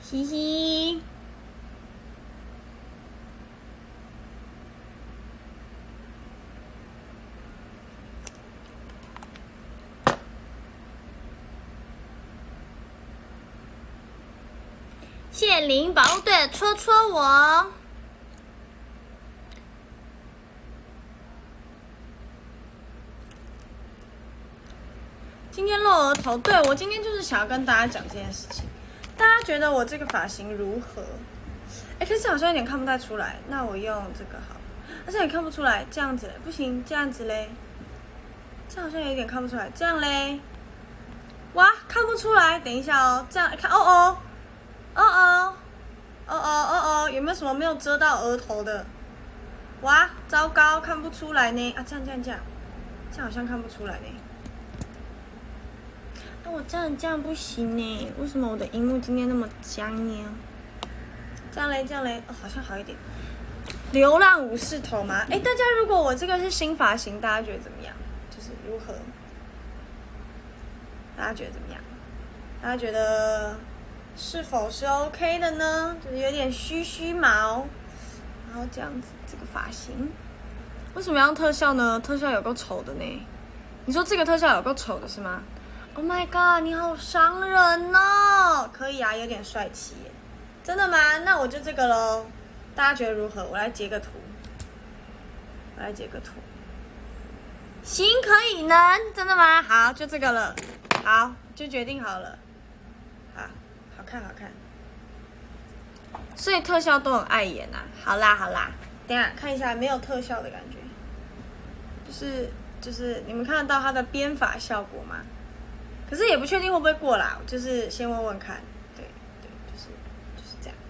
嘻嘻。谢灵宝物队戳戳我。今天露额头，对，我今天就是想要跟大家讲这件事情。大家觉得我这个发型如何？哎，可是好像有点看不太出来。那我用这个好，而且也看不出来，这样子不行，这样子嘞，这样好像有点看不出来，这样嘞，哇，看不出来。等一下哦，这样看，哦，有没有什么没有遮到额头的？哇，糟糕，看不出来呢。啊，这样好像看不出来呢。我这样不行呢，为什么我的荧幕今天那么僵呢？这样嘞，哦，好像好一点。流浪武士头吗？哎，大家如果我这个是新发型，大家觉得怎么样？就是如何？大家觉得怎么样？大家觉得是否是 OK 的呢？就是有点虚毛，然后这样子这个发型，为什么要用特效呢？特效有够丑的呢。你说这个特效有够丑的是吗？Oh my god， 你好伤人哦！可以啊，有点帅气耶。真的吗？那我就这个咯。大家觉得如何？我来截个图。行，可以能，真的吗？好，就这个了。好，就决定好了。好看。所以特效都很碍眼啊。好啦，等一下看一下没有特效的感觉。就是你们看得到它的编发效果吗？可是也不确定会不会过啦，就是先问问看，对，就是这样。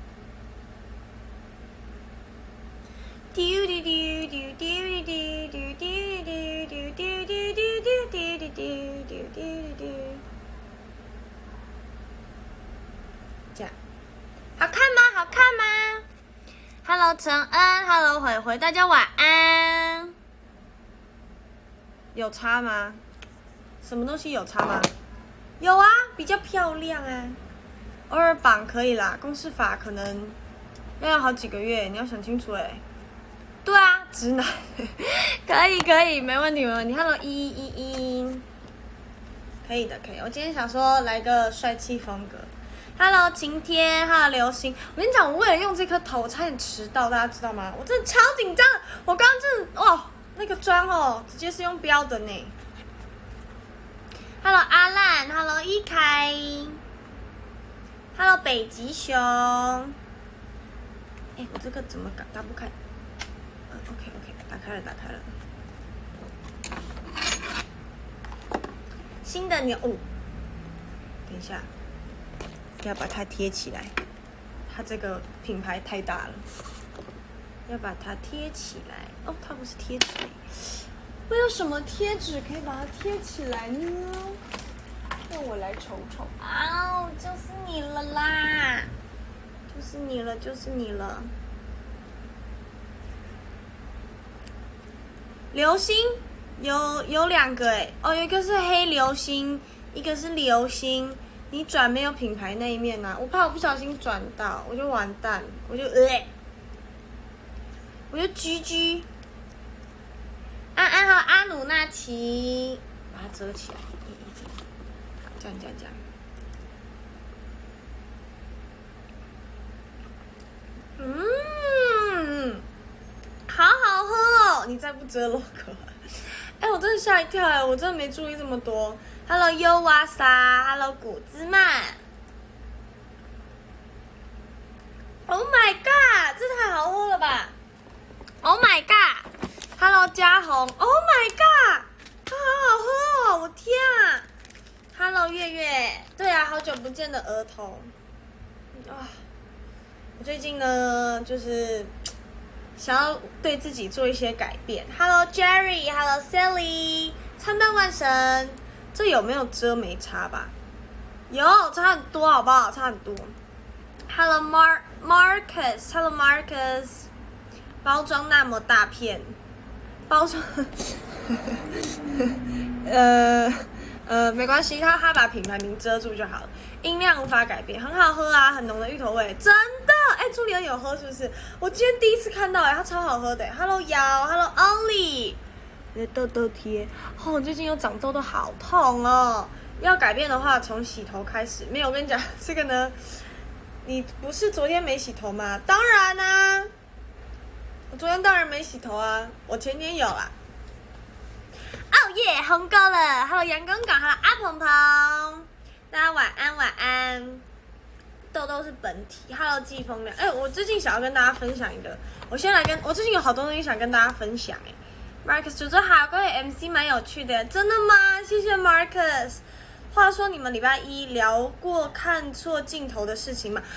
这样，好看吗？Hello 陈恩 ，Hello 慧慧，大家晚安。有差吗？什么东西有差吗？有啊，比较漂亮啊。偶尔绑可以啦，公式法可能要好几个月，你要想清楚哎。对啊，直男，可以，没问题。Hello 一，可以的。我今天想说来个帅气风格。Hello 晴天 ，Hello 流星。我跟你讲，我为了用这颗头，我差点迟到，大家知道吗？我真的超紧张，我刚刚真的哇，那个妆哦，直接是用标的呢。Hello 阿烂 ，Hello 一开 ，Hello 北极熊。哎，我这个怎么打不开？OK， 打开了。新的牛哦，等一下，要把它贴起来。它这个品牌太大了，要把它贴起来。哦，它不是贴纸。我有什么贴纸可以把它贴起来呢？让我来瞅瞅。啊，就是你了啦！就是你了。流星有两个哎，哦，有一个是黑流星，一个是流星。你转没有品牌那一面啊？我怕我不小心转到，我就完蛋，我就GG。安安和阿努纳奇，把它遮起来。好，这样。好好喝哦！你再不遮 logo， 哎，我真的吓一跳哎，我真的没注意这么多。Hello 优瓦萨 ，Hello 古兹曼。Oh my god， 这太好喝了吧 ！Oh my god。Hello 嘉宏 ，Oh my god， 它好好喝哦！我天啊 ！Hello 月月，对啊，好久不见的额头啊！我最近呢，就是想要对自己做一些改变。Hello Jerry，Hello Sally， 参半万神，这有没有遮没差吧？有，差很多，好不好？差很多。Hello Marcus，Hello Marcus， 包装那么大片。包装，没关系，他把品牌名遮住就好了。 音量无法改变，很好喝啊，很浓的芋头味，真的。哎，朱莉恩有喝是不是？我今天第一次看到，它超好喝的。Hello 瑶 ，Hello Ollie， 你的痘痘贴，最近有长痘痘，好痛哦。要改变的话，从洗头开始。没有，我跟你讲，这个呢，你不是昨天没洗头吗？当然啊，我昨天当然没洗头啊，我前天有啦。哦耶，红够了 ！Hello 阳光港 ，Hello 阿鹏鹏，大家晚安晚安。痘痘是本体 ，Hello 季风亮。哎，我最近想要跟大家分享一个，我最近有好多东西想跟大家分享哎。Marcus 主持好，各位 MC 蛮有趣的，真的吗？谢谢 Marcus。话说你们礼拜一聊过看错镜头的事情吗？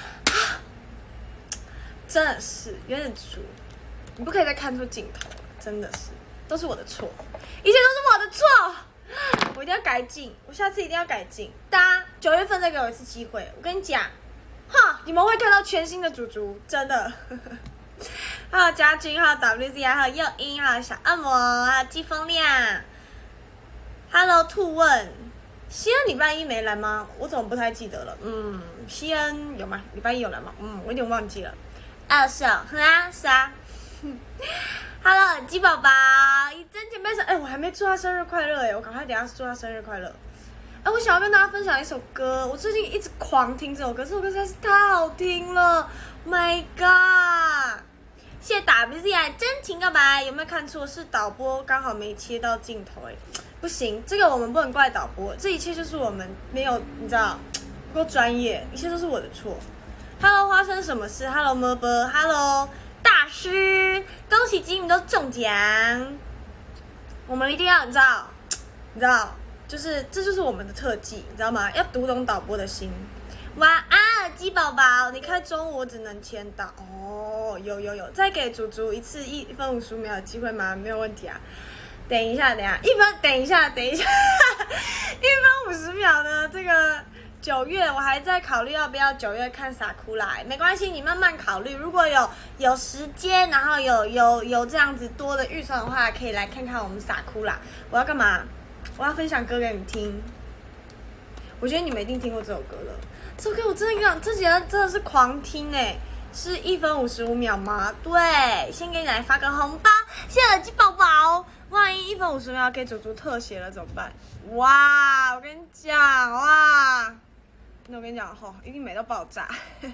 真的是有点足，你不可以再看错镜头了，真的是，都是我的错，一切都是我的错，我一定要改进，我下次一定要改进。大家9月份再给我一次机会，我跟你讲，你们会看到全新的主竹，真的。还有嘉俊，还有 WZ， 还有佑英，还有小恶魔，还有季风亮。Hello 兔问，西恩礼拜一没来吗？我怎么不太记得了？西恩有吗？礼拜一有来吗？我有点忘记了。是哦，是啊。Hello 鸡宝宝，一真姐妹说，我还没祝他生日快乐我赶快等一下祝他生日快乐。我想要跟大家分享一首歌，我最近一直狂听这首歌，这首歌实在是太好听了 ，My God！ 谢谢 WZI 真情告白，有没有看错？是导播刚好没切到镜头不行，这个我们不能怪导播，这一切就是我们没有，你知道，不够专业，一切都是我的错。Hello 发生什么事 ？Hello 么啵 ，Hello 大师，恭喜吉米都中奖，我们一定要你知道。就是这就是我们的特技，你知道吗？要读懂导播的心。晚安，鸡宝宝，你开中午我只能签到有，再给竹竹一次1分55秒的机会吗？没有问题啊。等一下，等一下，1分50秒呢？这个9月我还在考虑要不要9月看傻哭啦，没关系，你慢慢考虑。如果有时间，然后有这样子多的预算的话，可以来看看我们傻哭啦。我要干嘛？我要分享歌给你听，我觉得你们一定听过这首歌了。这首歌我真的讲，这几天真的是狂听是1分55秒吗？对，先给你来发个红包，谢谢耳机宝宝。万一1分50秒给竹竹特写了怎么办？哇，我跟你讲哇，那我跟你讲一定美到爆炸。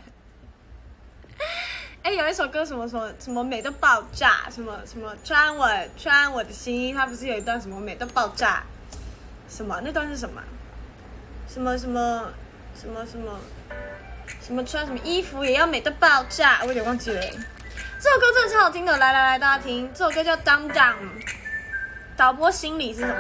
有一首歌什么美到爆炸，什么穿我的心，它不是有一段什么美到爆炸？什么那段是什么？什么穿什么衣服也要美到爆炸？我有点忘记了。这首歌真的超好听的，来大家听，这首歌叫 Down Down。导播心里是什么？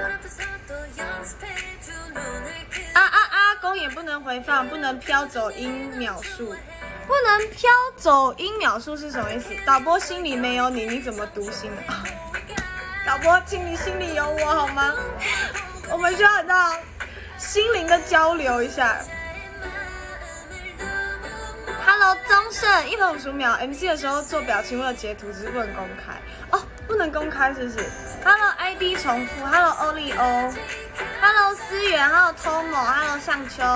公也不能回放，不能飘走音秒数。不能飘走音秒数是什么意思？导播心里没有你，你怎么读心？导播，请你心里有我好吗？我们需要到心灵的交流一下。Hello 宗盛，1分55秒 MC 的时候做表情，我有截图，只是不能公开不能公开是不是 ？Hello ID 重复 ，Hello 欧丽欧 ，Hello 思源 ，Hello Tomo，Hello 上秋。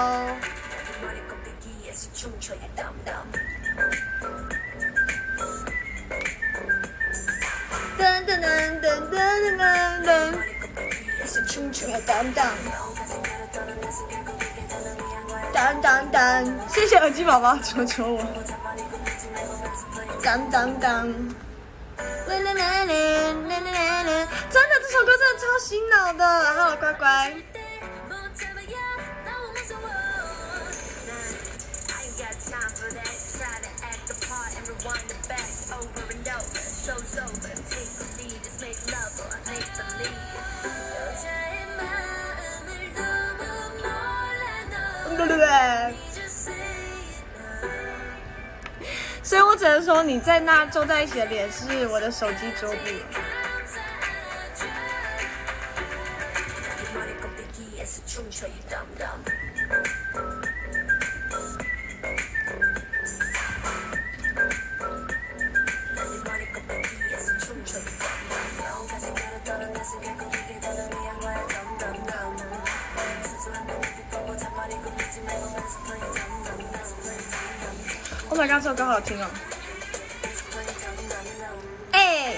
噔噔噔噔噔噔噔，是冲冲要当当，当，谢谢耳机宝宝求我，当，真的这首歌真的超洗脑的，好乖乖。对，所以我只能说你在那皱在一起的脸是我的手机桌布了。 my god， 这首歌好好听哦。哎，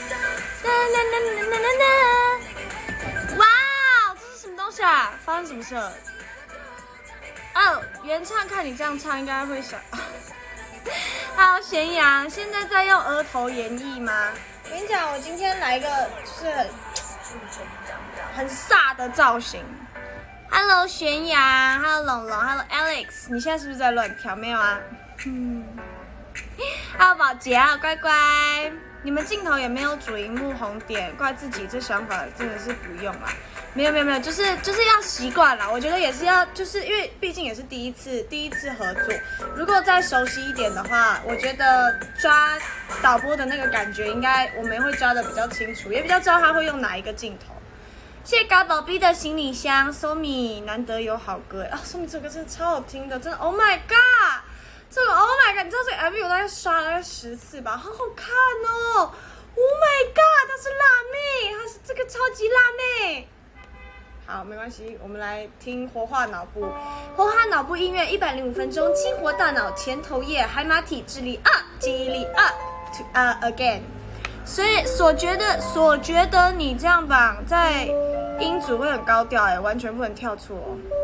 哇，这是什么东西啊？发生什么事了？哦，原唱看你这样唱，应该会想。好，咸阳，现在在用额头演绎吗？我跟你讲，我今天来一个就是很飒的造型。Hello， 咸阳 ，Hello 龙龙 ，Hello Alex， 你现在是不是在乱跳？没有啊。Hello 宝洁，还有乖乖，你们镜头也没有主荧幕红点，怪自己，这想法真的是不用啦。没有，就是要习惯啦。我觉得也是要，就是因为毕竟也是第一次合作。如果再熟悉一点的话，我觉得抓导播的那个感觉，应该我们会抓的比较清楚，也比较知道他会用哪一个镜头。谢谢嘎宝 B 的行李箱 ，Somi 难得有好歌啊 ，Somi 这个真的超好听的，真的 ，Oh my god， 这个 Oh my god， 你知道这个 MV 我大概刷了大概10次吧，好好看哦 ，Oh my god， 她是辣妹，她是这个超级辣妹。好，没关系，我们来听活化脑部。活化脑部音乐105分钟，激活大脑前头叶，海马体智力 up， 记忆力 up to again。所以所觉得你这样绑在音组会很高调完全不能跳错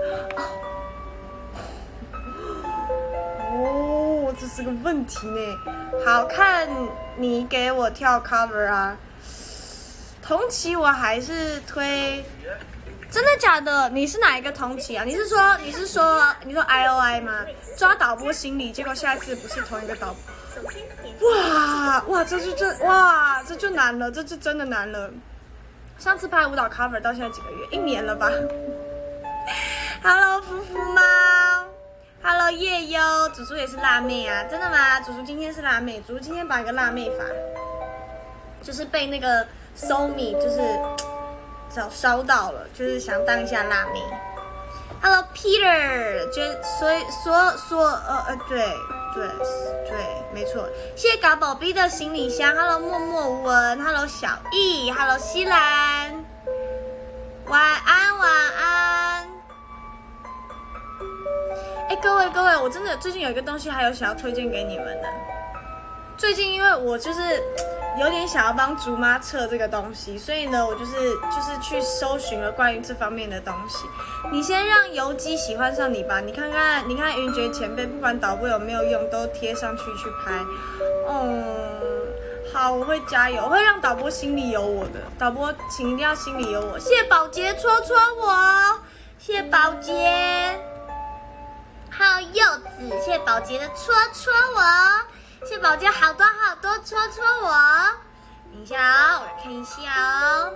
哦，这是个问题呢。好看你给我跳 cover 啊。同期我还是推。真的假的？你是哪一个同期啊？你是说 IOI 吗？抓导播心理，结果下一次不是同一个导播。哇，这就难了，这就真的难了。上次拍舞蹈 cover 到现在几个月？1年了吧？Hello 夫妇猫 ，Hello 夜优，祖祖也是辣妹啊？真的吗？祖祖今天是辣妹，祖祖今天绑一个辣妹发，就是被那个 Somi 就是烧到了，就是想当一下辣妹。Hello Peter， 对，没错。谢谢搞宝贝的行李箱。Hello 默默无闻。Hello 小易。Hello 西兰。晚安。哎，各位，我真的最近有一个东西还有想要推荐给你们的。最近因为我就是有点想要帮竹妈测这个东西，所以呢，我就是去搜寻了关于这方面的东西。你先让游击喜欢上你吧，你看云爵前辈，不管导播有没有用，都贴上去拍。好，我会加油，我会让导播心里有我的。导播，请一定要心里有我。谢谢宝洁戳我，谢谢宝洁。还有柚子，谢谢宝洁的戳我。谢谢宝洁好多戳我，等一下我来看一下哦。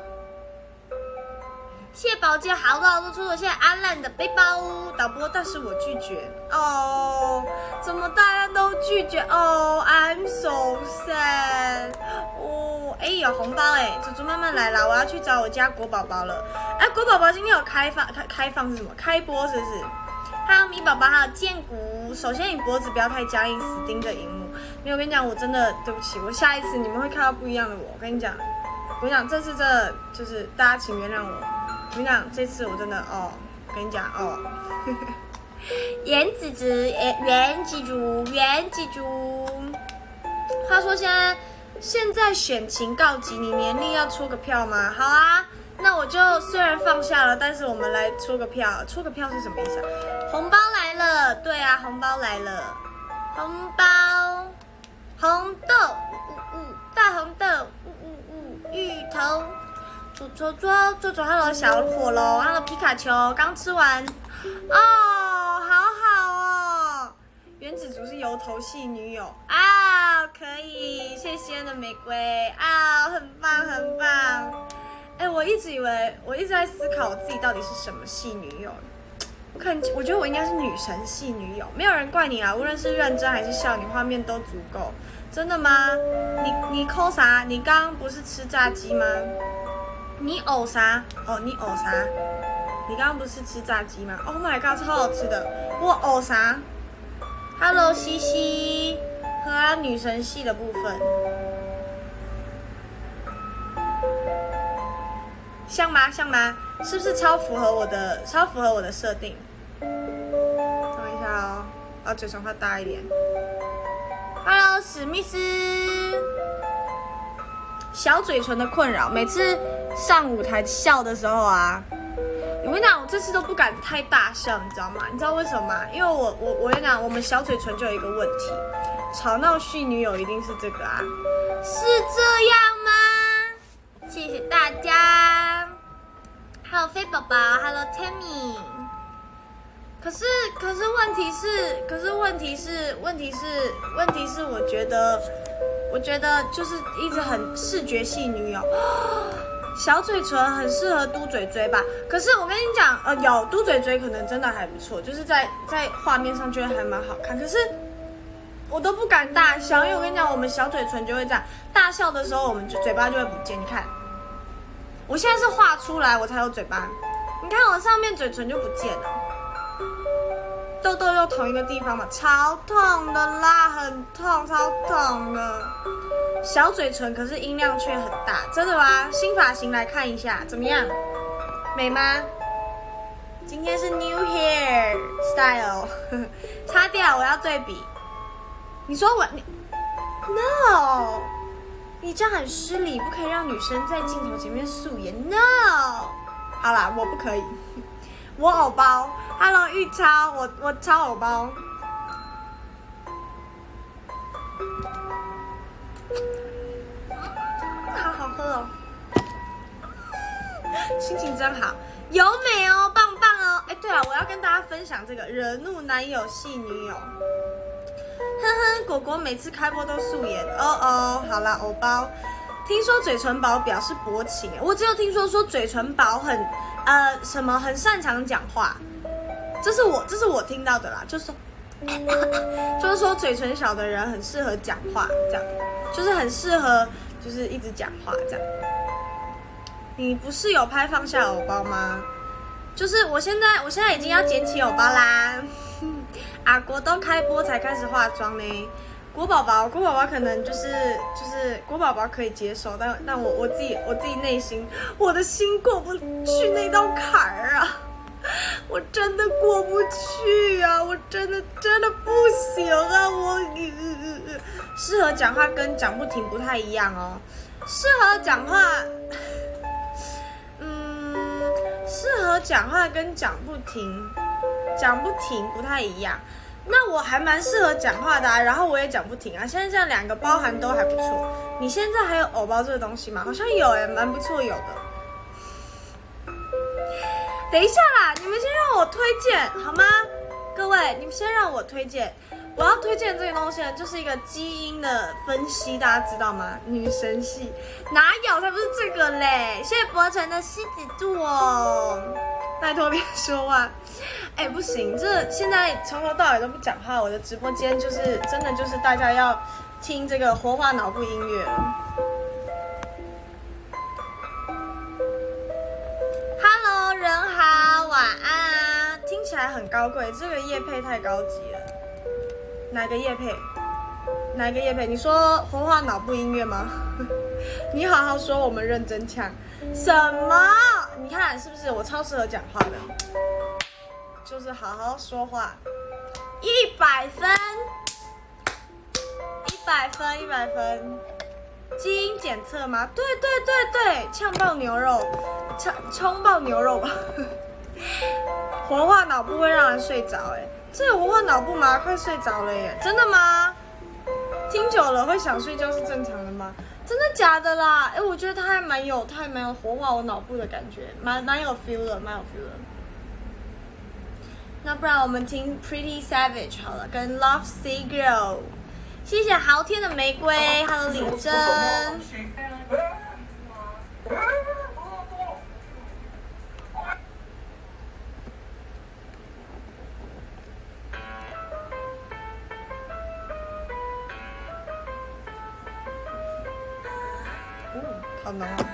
谢谢宝洁好多戳我，谢谢阿烂的背包导播，但是我拒绝哦，怎么大家都拒绝哦 ？I'm so sad 哦，有红包祖祖慢慢来啦，我要去找我家国宝宝了。国宝宝今天有开放是什么？开播是不是？还有米宝宝，还有剑骨。首先你脖子不要太僵硬，死盯着荧幕。没有，我跟你讲，我真的对不起，我下一次你们会看到不一样的我。我跟你讲，这次真的就是大家请原谅我。我跟你讲，这次我真的我跟你讲原记住。话说现在选情告急，你年历要出个票吗？好啊。那我就虽然放下了，但是我们来出个票。出个票是什么意思啊？红包来了，对啊，红包来了，红豆，大红豆，芋头，做 ，Hello 小火龙 ，Hello 皮卡丘，刚吃完，好哦。原子族是油头系女友可以，谢谢的玫瑰很棒。我一直在思考我自己到底是什么系女友。我觉得我应该是女神系女友，没有人怪你啊，无论是认真还是笑，你画面都足够。真的吗？你抠啥？你刚刚不是吃炸鸡吗？你呕啥？你呕啥？你刚刚不是吃炸鸡吗 ？Oh my god， 超好吃的！我呕啥 ？Hello 西西，和女神系的部分。像吗？是不是超符合我的设定？等一下嘴唇画大一点。 Hello， 史密斯。小嘴唇的困扰，每次上舞台笑的时候啊，我跟你讲，我这次都不敢太大笑，你知道吗？你知道为什么吗？因为我跟你讲，我们小嘴唇就有一个问题，吵闹系女友一定是这个啊，是这样吗？谢谢大家。Hello， 飞宝宝 ，Hello Tammy。可是问题是，我觉得就是一直很视觉系女友，小嘴唇很适合嘟嘴嘴吧。可是我跟你讲，有嘟嘴嘴可能真的还不错，就是在画面上觉得还蛮好看。可是我都不敢大笑，因为我跟你讲，我们小嘴唇就会这样，大笑的时候我们嘴巴就会不见。你看，我现在是画出来我才有嘴巴，你看我上面嘴唇就不见了。痘痘又同一个地方嘛，超痛的啦，很痛，超痛的。小嘴唇可是音量却很大，真的吗？新发型来看一下，怎么样？美吗？今天是 New Hair Style， 擦掉，我要对比。你说你 No， 你这样很失礼，不可以让女生在镜头前面素颜 No。好啦，我不可以。我偶包 ，Hello 玉超，我超偶包，好好喝哦，心情真好，有美哦，棒棒哦。哎，对了，我要跟大家分享这个惹怒男友系女友，呵呵，果果每次开播都素颜，好啦，偶包。听说嘴唇薄表示薄情，我只有听说嘴唇薄很很擅长讲话，这是我听到的啦，就是说嘴唇小的人很适合讲话，这样就是很适合就是一直讲话这样。你不是有拍放下偶包吗？就是我现在已经要捡起偶包啦。阿国都开播才开始化妆呢。郭宝宝可能就是郭宝宝可以接受，但我自己内心，我的心过不去那道坎儿啊，我真的过不去啊，我真的不行啊，适合讲话跟讲不停不太一样哦，适合讲话跟讲不停不太一样。那我还蛮适合讲话的啊，然后我也讲不停啊。现在这样两个包含都还不错。你现在还有偶包这个东西吗？好像有诶，蛮不错有的。等一下啦，你们先让我推荐好吗？各位，你们先让我推荐。我要推荐这个东西呢，就是一个基因的分析，大家知道吗？女神系哪有？才不是这个嘞！谢谢博成的狮子座哦，拜托别说话。哎，不行，这现在从头到尾都不讲话，我的直播间就是真的就是大家要听这个活化脑部音乐了。Hello， 人好，晚安啊！听起来很高贵，这个业配太高级了。哪个业配？哪个业配？你说活化脑部音乐吗？你好好说，我们认真呛。什么？你看是不是我超适合讲话的？就是好好说话，100分，100分，基因检测吗？对，呛爆牛肉，冲爆牛肉吧。活化脑部会让人睡着，哎，这有活化脑部吗？快睡着了耶，真的吗？听久了会想睡觉是正常的吗？真的假的啦？哎，我觉得它还蛮有活化我脑部的感觉，蛮有 feel 的，蛮有 feel 的。那不然我们听 Pretty Savage 好了，跟 Love Sea Girl。谢谢豪天的玫瑰，还有李真。好浓啊！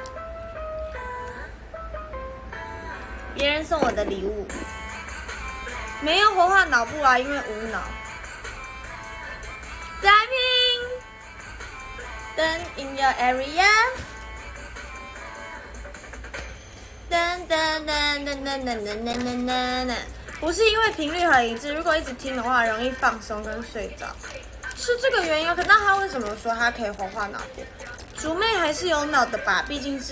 别人送我的礼物。没有活化脑部啊，因为无脑。Blackpink， Then in your area， 不是因为频率很一致，如果一直听的话，容易放松跟睡着。 是这个原因啊。可那他为什么说他可以活化脑部？竹妹还是有脑的吧，毕竟是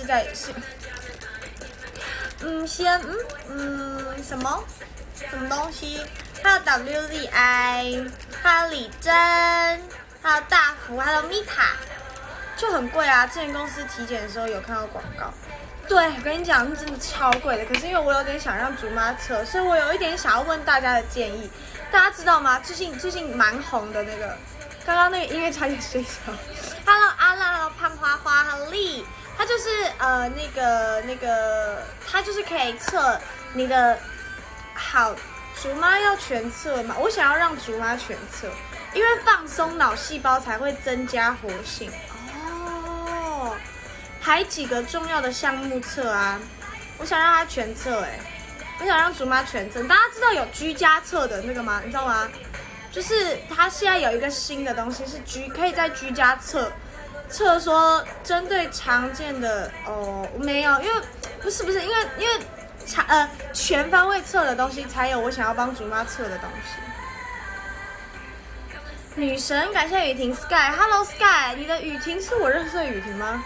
什么东西？还有 WZI， 还有李真，还有大福，还有米塔，就很贵啊。之前公司体检的时候有看到广告。对，我跟你讲，是真的超贵的。可是因为我有点想让竹妈测，所以我有一点想要问大家的建议。大家知道吗？最近蛮红的那个，刚刚那个音乐差点睡着。Hello 阿浪 ，Hello 胖花花 ，Hello 丽，它就是那个，它就是可以测你的好。竹妈要全测嘛？我想要让竹妈全测，因为放松脑细胞才会增加活性。哦，还几个重要的项目测啊？我想让它全测我想让竹妈全测。大家知道有居家测的那个吗？你知道吗？就是它现在有一个新的东西是可以在居家测说针对常见的没有，因为不是因为。全方位测的东西才有我想要帮竹妈测的东西。女神，感谢雨婷 Sky，Hello Sky， 你的雨婷是我认识的雨婷吗？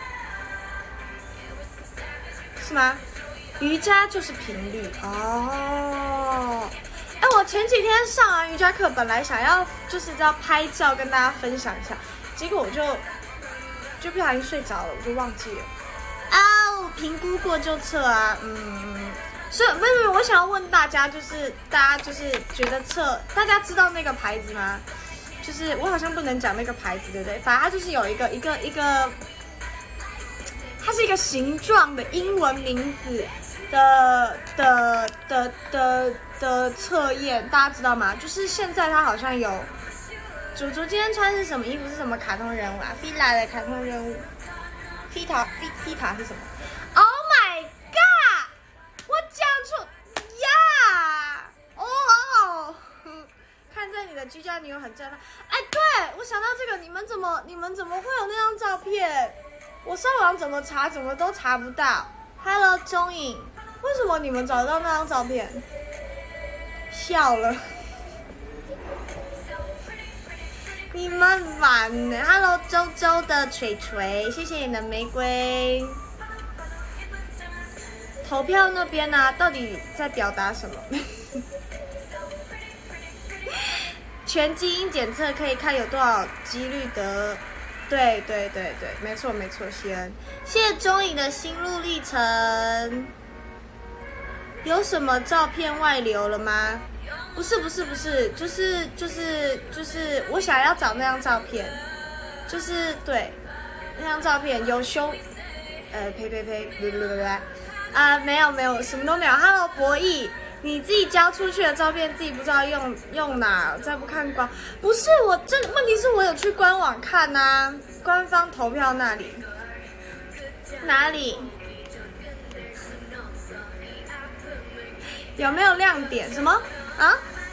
是吗？瑜伽就是频率哦。我前几天上完瑜伽课，本来想要就是要拍照跟大家分享一下，结果我就不小心睡着了，我就忘记了。评估过就测啊，所以不，我想要问大家，就是大家就是觉得大家知道那个牌子吗？就是我好像不能讲那个牌子，对不对？反正它就是有一个，它是一个形状的英文名字的测验，大家知道吗？就是现在它好像有，祖今天穿是什么衣服？是什么卡通人物啊？菲拉的卡通人物，菲塔是什么？ Oh my god！ 我讲出呀！哦，看在你的居家女友很正啊！对，我想到这个，你们怎么会有那张照片？我上网怎么查，怎么都查不到。Hello， 钟颖，为什么你们找得到那张照片？笑了，你们烦呢 ？Hello， 周的锤锤，谢谢你的玫瑰。投票那边啊，到底在表达什么？全基因检测可以看有多少几率得，对，没错，谢恩，谢谢钟颖的心路历程。有什么照片外流了吗？不是，就是我想要找那张照片，就是对，那张照片有修，没有，什么都没有。Hello， 博弈，你自己交出去的照片自己不知道用哪，再不看光。不是我问题是我有去官网看啊，官方投票那里。哪里？有没有亮点？什么啊？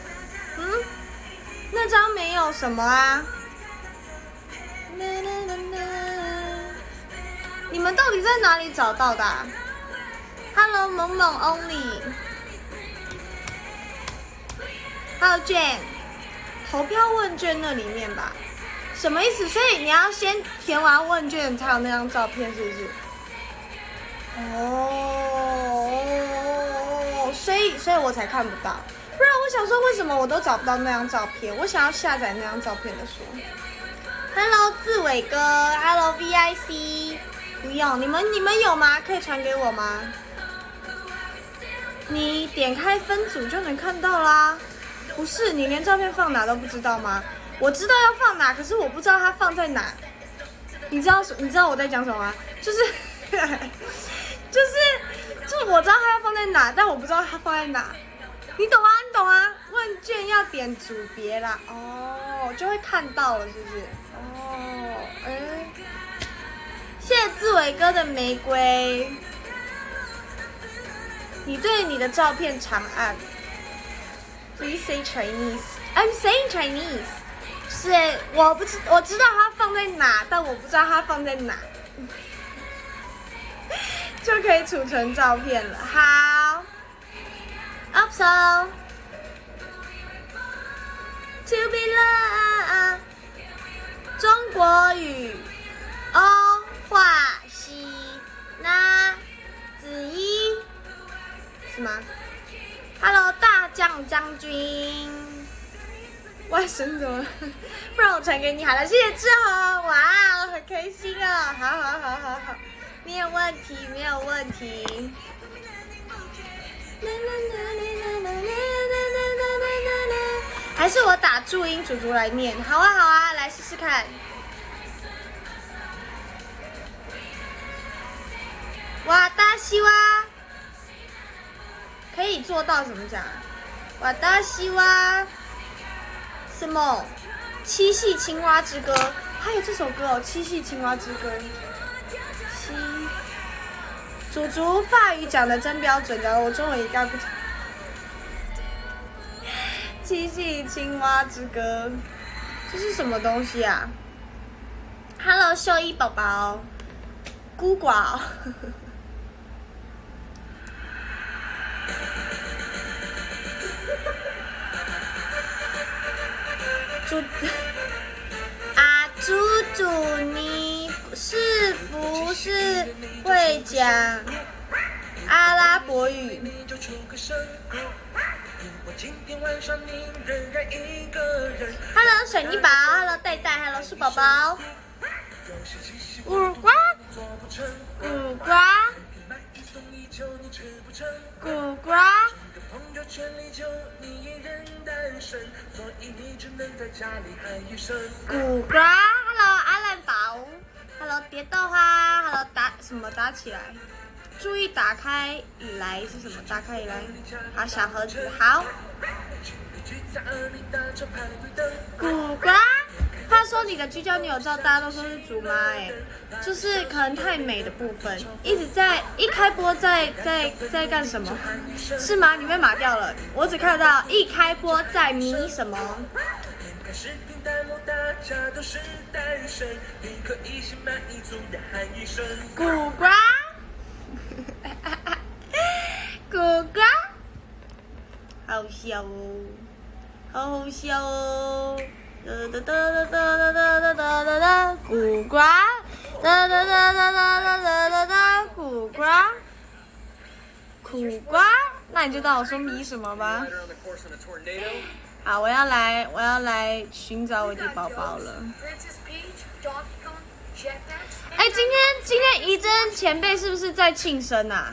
那张没有什么啊。你们到底在哪里找到的啊？Hello， 萌萌 Only， Hello Jane， 投票问卷那里面吧？什么意思？所以你要先填完问卷才有那张照片，是不是？所以我才看不到。不然我想说，为什么我都找不到那张照片？我想要下载那张照片的书。Hello， 志伟哥 ，Hello VIC， 不用，你们有吗？可以传给我吗？你点开分组就能看到啦。不是，你连照片放哪都不知道吗？我知道要放哪，可是我不知道它放在哪。你知道我在讲什么吗？就是我知道它要放在哪，但我不知道它放在哪。你懂啊？问卷要点组别啦，就会看到了，是不是？谢谢志伟哥的玫瑰。你对你的照片长按 ，Please say Chinese. I'm saying Chinese. 是我知道它放在哪，但我不知道它放在哪，就可以储存照片了。好 ，Upso to be loved. 国语，欧化西那子一，是吗 ？Hello， 大将将军，外甥怎么？不然我传给你好了，谢谢志豪，哇，很开心啊！好，没有问题，没有问题。还是我打注音，主来念。好啊，来试试看。哇达西哇，可以做到怎么讲？哇达西哇，什么？七系青蛙之歌，还有这首歌哦，《七系青蛙之歌》。祖法语讲的真标准，假如我中文一概不。七系青蛙之歌，这是什么东西啊 ？Hello， 秀一宝宝，孤寡、猪，你是不是会讲阿拉伯语？Hello， 水泥宝 ，Hello， 戴戴 ，Hello， 树宝宝，咕呱，咕呱，咕呱，咕呱 ，Hello， 阿烂宝 ，Hello， 蝶豆花 ，Hello， 打起来。注意打开以来是什么？打开以来，好，小盒子，好。古瓜，他说你的居家女友照大家都说是竹妈，就是可能太美的部分，一开播在干什么？是吗？你被码掉了，我只看到一开播在迷什么？古瓜。哥哥，好笑哦，好笑哦！苦瓜，苦瓜，苦瓜，那你就当我说迷什么吧。好，我要来寻找我的宝宝了。哎，今天怡珍前辈是不是在庆生啊？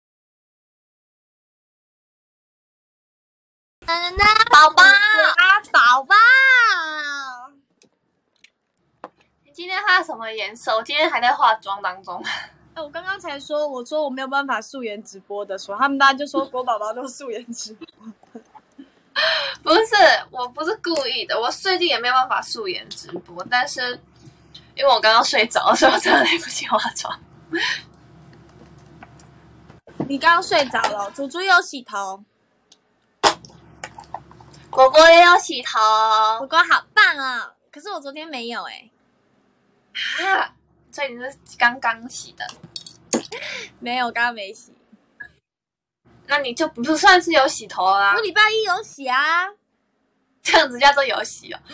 宝宝， 宝宝， 你今天画什么颜色？我今天还在化妆当中。 我刚刚才说，我说我没有办法素颜直播的时候，他们大家就说国宝宝都素颜直播。 不是，我不是故意的，我最近也没有办法素颜直播，但是因为我刚刚睡着，所以我真的来不及化妆。 你刚刚睡着了，祖祖有洗头。 果果也有洗头， 果果好棒哦！可是我昨天没有啊，所以你是刚刚洗的？ 没有，刚刚没洗。 那你就不算是有洗头啦。 我礼拜一有洗啊， 这样子叫做有洗哦。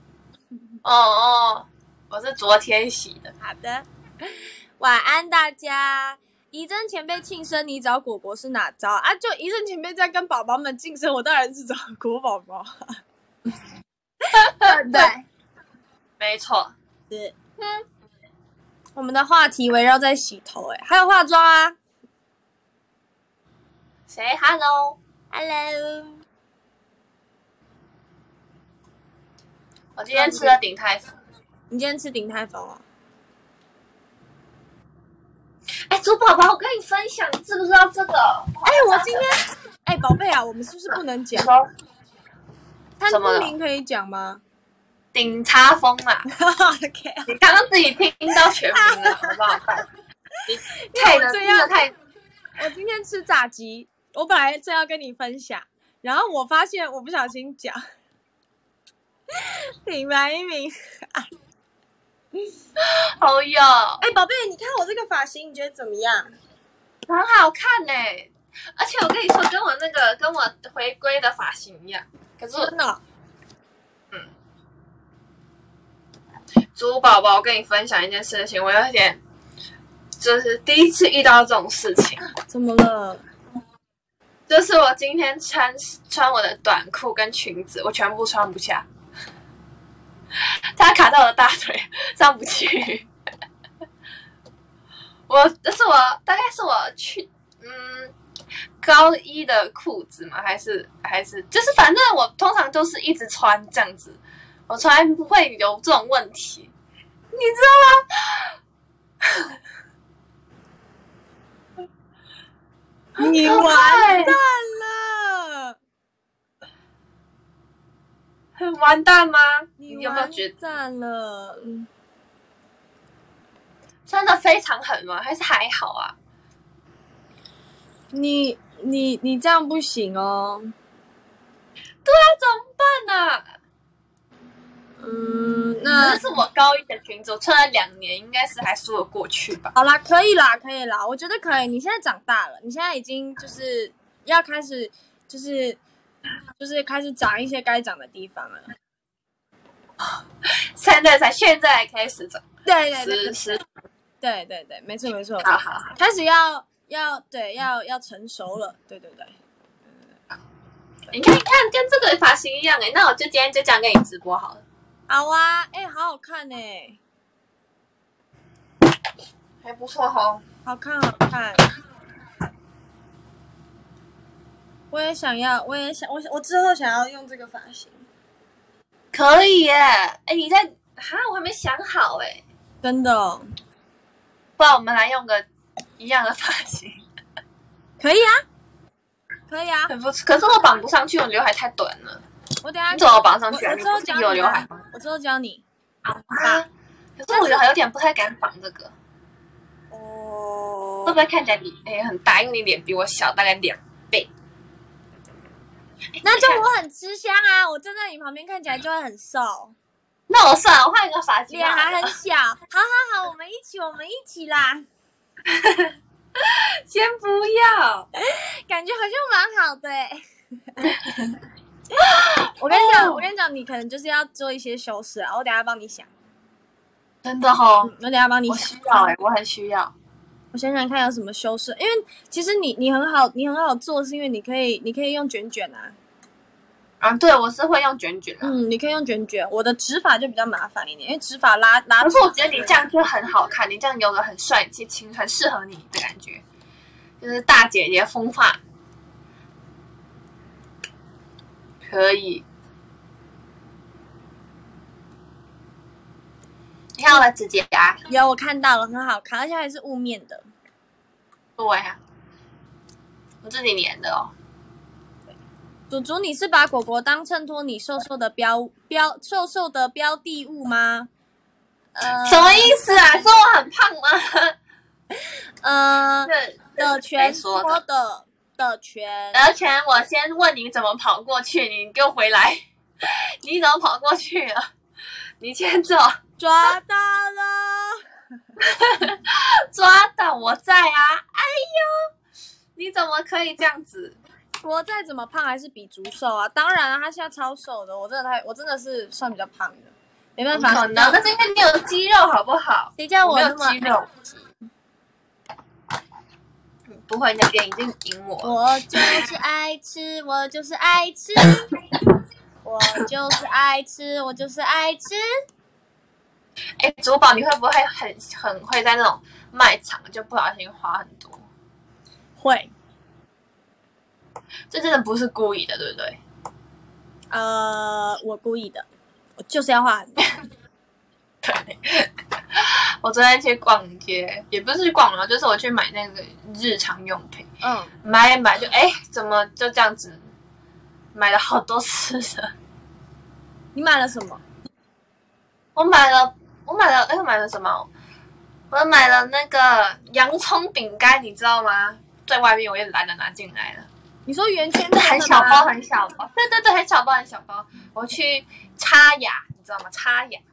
哦，我是昨天洗的。 好的，晚安大家。怡珍前辈庆生，你找果果是哪招啊？就怡珍前辈在跟宝宝们庆生，我当然是找果宝宝。对， 没错。 是。我们的话题围绕在洗头，还有化妆啊。 谁 ？Hello。我今天吃了鼎泰丰。 你今天吃鼎泰丰哦？ 哎，猪宝宝，我跟你分享，你知不知道这个？ 我今天，宝贝啊，我们是不是不能讲？摊租名可以讲吗？ 鼎茶风啊 ！OK， 你刚刚自己听到全名了，好不好？你太太， 我今天吃炸鸡，我本来正要跟你分享，然后我发现我不小心讲品牌名。 好哟！ 宝贝，你看我这个发型，你觉得怎么样？ 很好看呢，而且我跟你说，跟我回归的发型一样。可是真的， 猪宝宝，我跟你分享一件事情，我有点就是第一次遇到这种事情。 怎么了？ 就是我今天穿我的短裤跟裙子，我全部穿不下，它卡到我的大腿上不去。大概是我去高一的裤子嘛，还是就是反正我通常都是一直穿这样子，我从来不会有这种问题，你知道吗？ 你完蛋了！ 很完蛋吗？你有没有觉得完蛋了？ 真的非常狠吗？还是还好啊？ 你这样不行哦。 对啊，怎么办啊？ 那这是我高一的裙子，我穿了2年，应该是还说得过去吧。 好啦，可以啦，我觉得可以。你现在长大了，你现在已经就是要开始，就是开始长一些该长的地方了。 现在开始长， 对，对，没错， 好， 开始要成熟了，对。 你看，跟这个发型一样那我就今天就这样跟你直播好了。 好啊，好好看还不错哦， 好看。我之后想要用这个发型。 可以耶！我还没想好哎， 真的哦。 不然我们来用个一样的发型。 可以啊。 很不错，可是我绑不上去，我刘海太短了。 我等下你怎么绑上去啊？ 我之后教你。 有刘海吗？ 我之后教你。 可是我刘海有点不太敢绑这个。 哦。 会不会看起来很大？因为你脸比我小大概2倍。 那就我很吃香啊！我站在你旁边看起来就会很瘦。 那我算了，我换一个发型。 脸还很小。好，我们一起啦。 先不要， 感觉好像蛮好的我跟你讲，你可能就是要做一些修饰啊，我等一下帮你想。 真的哦， 我等一下帮你想。 我需要我很需要。 我想想看有什么修饰，因为其实你很好做，是因为你可以用卷卷啊。 对，我是会用卷卷你可以用卷卷。我的直发就比较麻烦一点，因为直发拉。 可是我觉得你这样就很好看，你这样有个很帅气、很适合你的感觉，就是大姐姐风范。可以。你看我的指甲？ 有，我看到了，很好看，而且还是雾面的。 对啊，我自己粘的哦。 祖祖，你是把果果当衬托你瘦瘦的标的物吗？ 什么意思啊？说我很胖吗？ 的全说的全。 而且我先问你怎么跑过去，你给我回来。你怎么跑过去了？你先走。 抓到了。 抓到，我在啊！哎呦，你怎么可以这样子？ 我再怎么胖还是比竹瘦啊！当然了，他现在超瘦的，我真的是算比较胖的，没办法。 可能，那是因为你有肌肉，好不好？ 谁叫我没有肌肉？不会，你的脸已经赢我。 我就是爱吃，我就是爱吃，我就是爱吃，我就是爱吃。 珠宝，你会不会很会在那种卖场就不小心花很多？ 会。 这真的不是故意的，对不对？ 我故意的，我就是要花很多。 对，我昨天去逛街，也不是去逛了，就是我去买那个日常用品。买就怎么就这样子买了好多吃的？ 你买了什么？ 我买了什么？我买了那个洋葱饼干，你知道吗？在外面我也懒得拿进来了。 你说圆圈很小包，很小包，对，很小包，很小包。我去插雅，你知道吗？插雅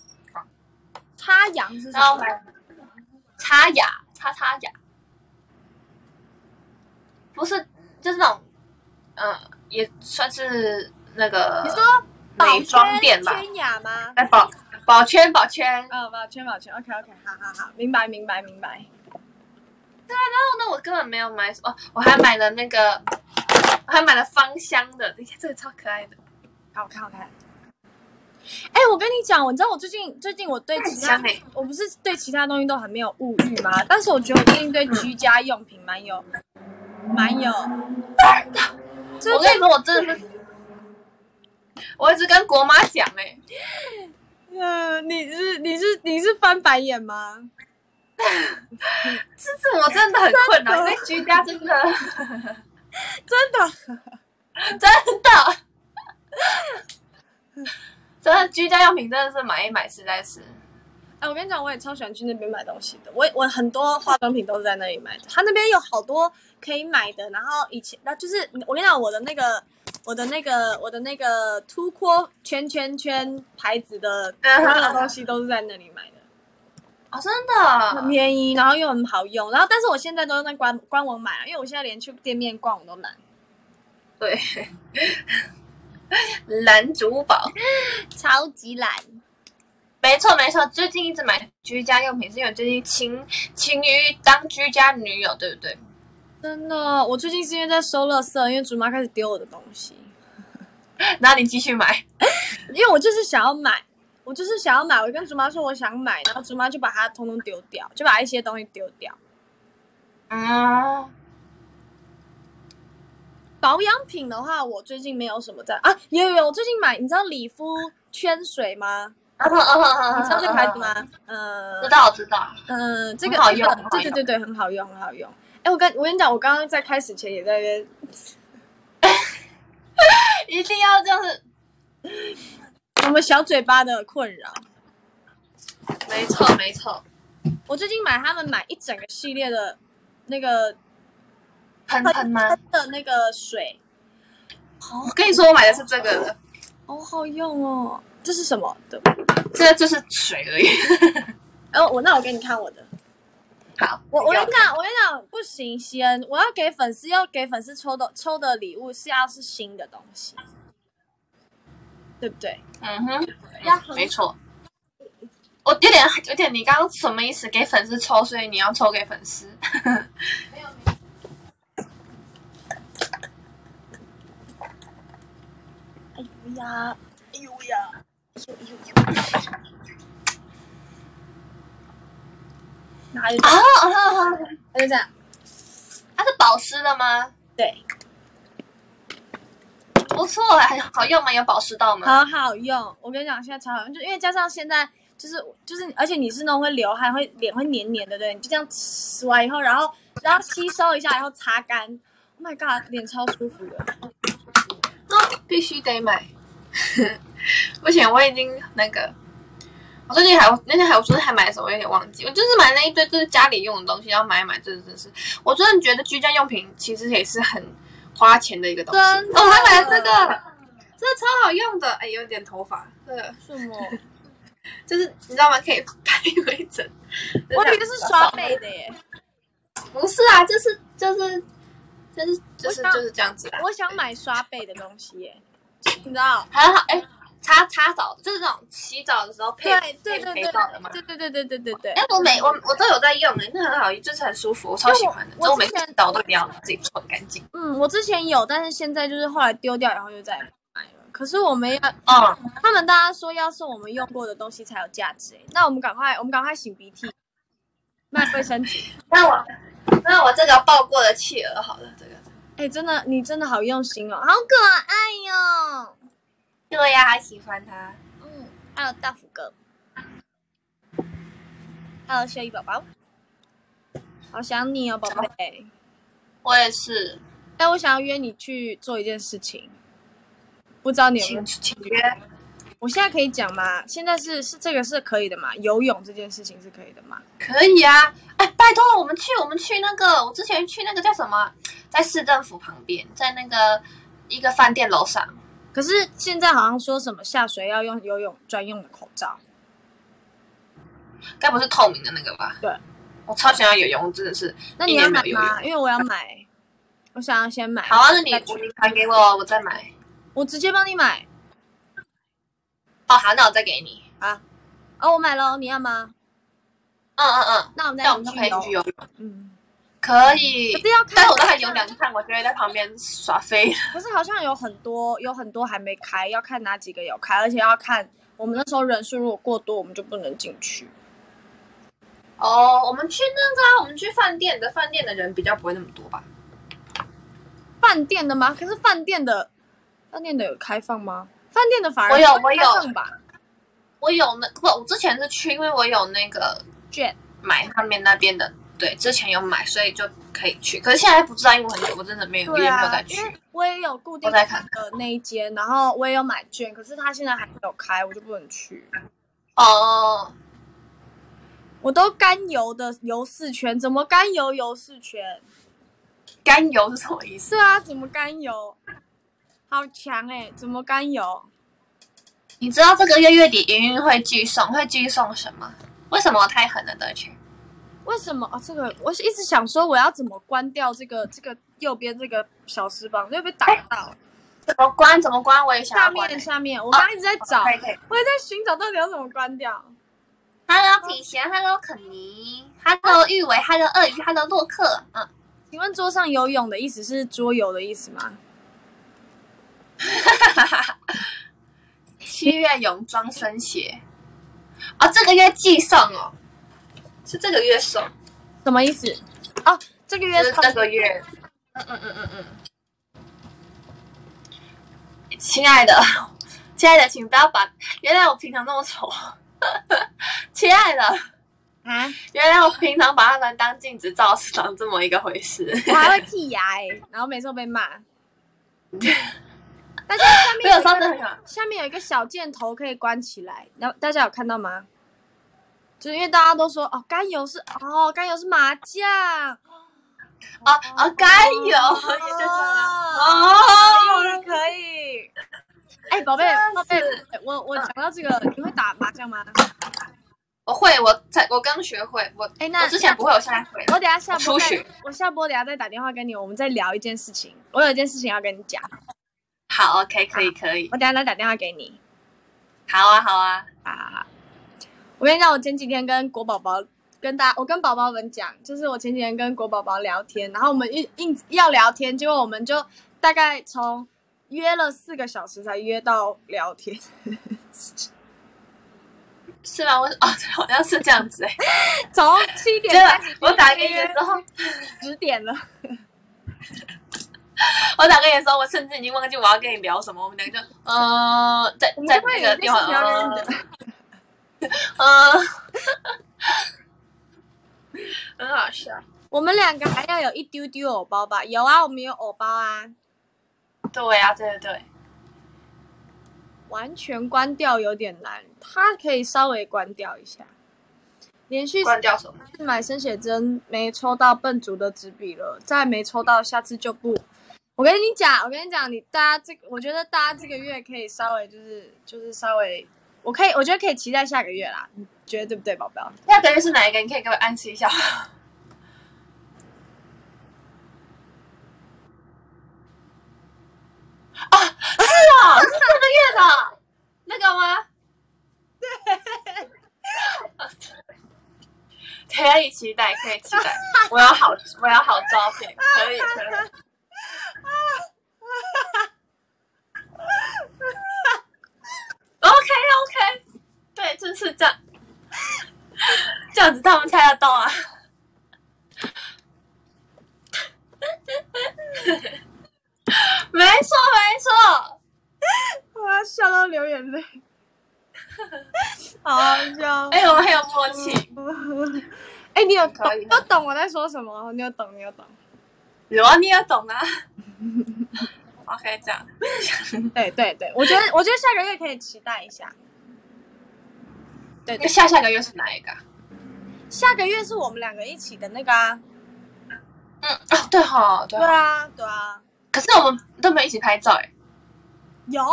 是什么？ 插雅，不是，就是那种，也算是那个。 你说美妆店吧？ 圈雅吗？ 保圈保圈。 哦，保圈，OK，好，明白。 那我根本没有买哦，我还买了那个，我还买了芳香的，你看这个超可爱的， 好看。哎，我跟你讲，你知道我最近我对其他，我不是对其他东西都很没有物欲吗？但是我觉得我最近对居家用品蛮有。我跟你说，我真的是，我一直跟国妈讲你是翻白眼吗？ 这次我真的很困扰，因为居家真的真的居家用品真的是买一买，实在是。 哎，我跟你讲，我也超喜欢去那边买东西的。我很多化妆品都是在那里买的。他那边有好多可以买的。然后就是我跟你讲，我的那个凸廓圈牌子的所有东西都是在那里买的。 哦，真的很便宜，然后又很好用。然后但是我现在都是在官网买，因为我现在连去店面逛我都懒。 对。懒珠宝， 超级懒。 没错，最近一直买居家用品，是因为最近勤于当居家女友，对不对？ 真的，我最近是因为在收垃圾，因为竹妈开始丢我的东西。 然后你继续买， 因为我就是想要买，我跟竹妈说我想买，然后竹妈就把它通通丢掉，就把一些东西丢掉。保养品的话，我最近没有什么在啊，有，我最近买，你知道理肤圈水吗？你知道这个牌子吗？ 知道。 这个很好用， 对，很好用。哎，我跟你讲，我刚刚在开始前也在那边， 一定要这样子， 我们小嘴巴的困扰。 没错。 我最近他们买一整个系列的那个。 喷吗？ 的那个水， 我跟你说，我买的是这个的， 好用哦。这是什么的？ 这就是水而已。 那我给你看我的。 好， 我跟你讲，不行，先我要给粉丝抽的礼物是新的东西，对不对？ 没错。我有点，你刚刚什么意思？给粉丝抽，所以你要抽给粉丝？没有。 哎呦呀！哪里？它就这样。 它是保湿的吗？ 对。 不错，很好用吗？有保湿到吗？ 好好用，我跟你讲，现在超好用，就因为加上现在就是，而且你是那种会流汗、脸会黏黏的，对，你就这样洗完以后，然后吸收一下，然后擦干。Oh my god， 脸超舒服的。 必须得买。不行，我已经那个，我昨天还买什么，我有点忘记。我就是买那一堆就是家里用的东西，然后买，真的是，我真的觉得居家用品其实也是很花钱的一个东西。我还买了这个，真的超好用的。哎，有点头发，这个什么？ 就是你知道吗？可以拍回整。 我以为是刷背的耶。 不是啊，就是这样子啦。 我想买刷背的东西耶。你知道， 很好擦澡就是那种洗澡的时候配皂的嘛。 对。 哎，我都有在用那很好，就是很舒服，我超喜欢的。我每次洗澡都一定要自己搓很干净。 我之前有，但是现在就是后来丢掉，然后又再买了。可是我们他们大家说要送我们用过的东西才有价值那我们赶快擤鼻涕，卖卫生纸。 那我这个爆过的企鹅好了，这个。 哎，你真的好用心哦，好可爱哟！ 对呀，还喜欢它。 还有大福哥，还有秀一宝宝，好想你哦，宝贝。 我也是。 哎，我想要约你去做一件事情，不知道你有没有？ 请约。 我现在可以讲吗？现在是这个是可以的吗？游泳这件事情是可以的吗？ 可以啊！哎，拜托，我们去那个，我之前去那个叫什么，在市政府旁边，在那个一个饭店楼上。 可是现在好像说什么下水要用游泳专用的口罩， 该不是透明的那个吧？ 对， 我超想要游泳，真的是。 那你要买吗？因为我要买，我想要先买。 好啊，那你传给我，我再买。 我直接帮你买。 哦，好，那我再给你啊。 哦，我买了，你要吗？那我们那我们就可以去去游泳。 嗯， 可以。 可是要看， 但是我都还有2趟，我就会在旁边耍飞。 可是好像有很多还没开，要看哪几个有开，而且要看我们那时候人数如果过多，我们就不能进去。 哦，我们去那个我们去饭店的人比较不会那么多吧？ 饭店的吗？可是饭店的有开放吗？饭店的反而我有开放吧。 我有我之前是去，因为我有那个券买他们那边的，对，之前有买，所以就可以去。可是现在不知道，因为我很久，我真的没有，也没有再去。 因为我也有固定的那一间，然后我也有买券，可是他现在还没有开，我就不能去。 哦， 我都干游的游4圈，怎么干游4圈？ 干游是什么意思？ 是啊，怎么干游？好强怎么干游？ 你知道这个月底营运会寄送什么？为什么我太狠了，德群？ 为什么这个我一直想说我要怎么关掉这个右边这个小时榜，又被打到。 怎么关？我也想要关。 下面，我刚刚一直在找， 可以我也在寻找到底要怎么关掉。 Hello 品贤 ，Hello 肯尼 ，Hello 玉伟 ，Hello 鳄鱼 ，Hello 洛克。 请问桌上游泳的意思是桌游的意思吗 ？7月泳装升鞋。这个月寄送哦，是这个月送， 什么意思？这个月是这个月。亲爱的，请不要把，原来我平常那么丑。亲爱的原来我平常把他们当镜子照是长这么一个回事。 我还会剔牙然后每次都被骂。但是下面有一个小箭头可以关起来，然后大家有看到吗？就是因为大家都说干游是麻将。 干游也就这样。 可以。宝贝，我讲到这个，你会打麻将吗？ 我会，我刚学会，我之前不会，我现在会。 我等下初学， 我下播等下再打电话跟你，我们再聊一件事情。我有一件事情要跟你讲。 好 ，OK， 可以。 我等下再打电话给你。 好啊。 我跟你讲，我前几天跟国宝宝我跟宝宝们讲，就是我前几天跟国宝宝聊天，然后我们硬要聊天，结果我们就大概从约了4个小时才约到聊天。 是吗？好像是这样子从7点我打给你的时候 10点了。 我打给你的时候，我甚至已经忘记我要跟你聊什么，我们两个就在那个电话很好笑。 我们2个还要有一丢丢偶包吧？有啊，我们有偶包啊。 对啊，对。 完全关掉有点难，它可以稍微关掉一下。连续关掉什么？ 买生写真没抽到笨竹的纸笔了，再没抽到下次就不。我跟你讲，我觉得大家这个月可以稍微就是稍微，我觉得可以期待下个月啦，你觉得对不对，宝宝？ 下个月是哪一个？你可以给我暗示一下。是这个月的那个吗？对。可以期待。我要好照片，可以。OK， 对，就是这样，这样子他们猜得到啊。没错， 我要笑到流眼泪。好笑。 我们很有默契。 你有懂我在说什么？你有懂。 有啊，你也懂啊。OK， 这样。 对，我觉得下个月可以期待一下。对， 下个月是哪一个？ 下个月是我们2个一起的那个啊。 对哈， 对啊。 可是我们都没一起拍照有，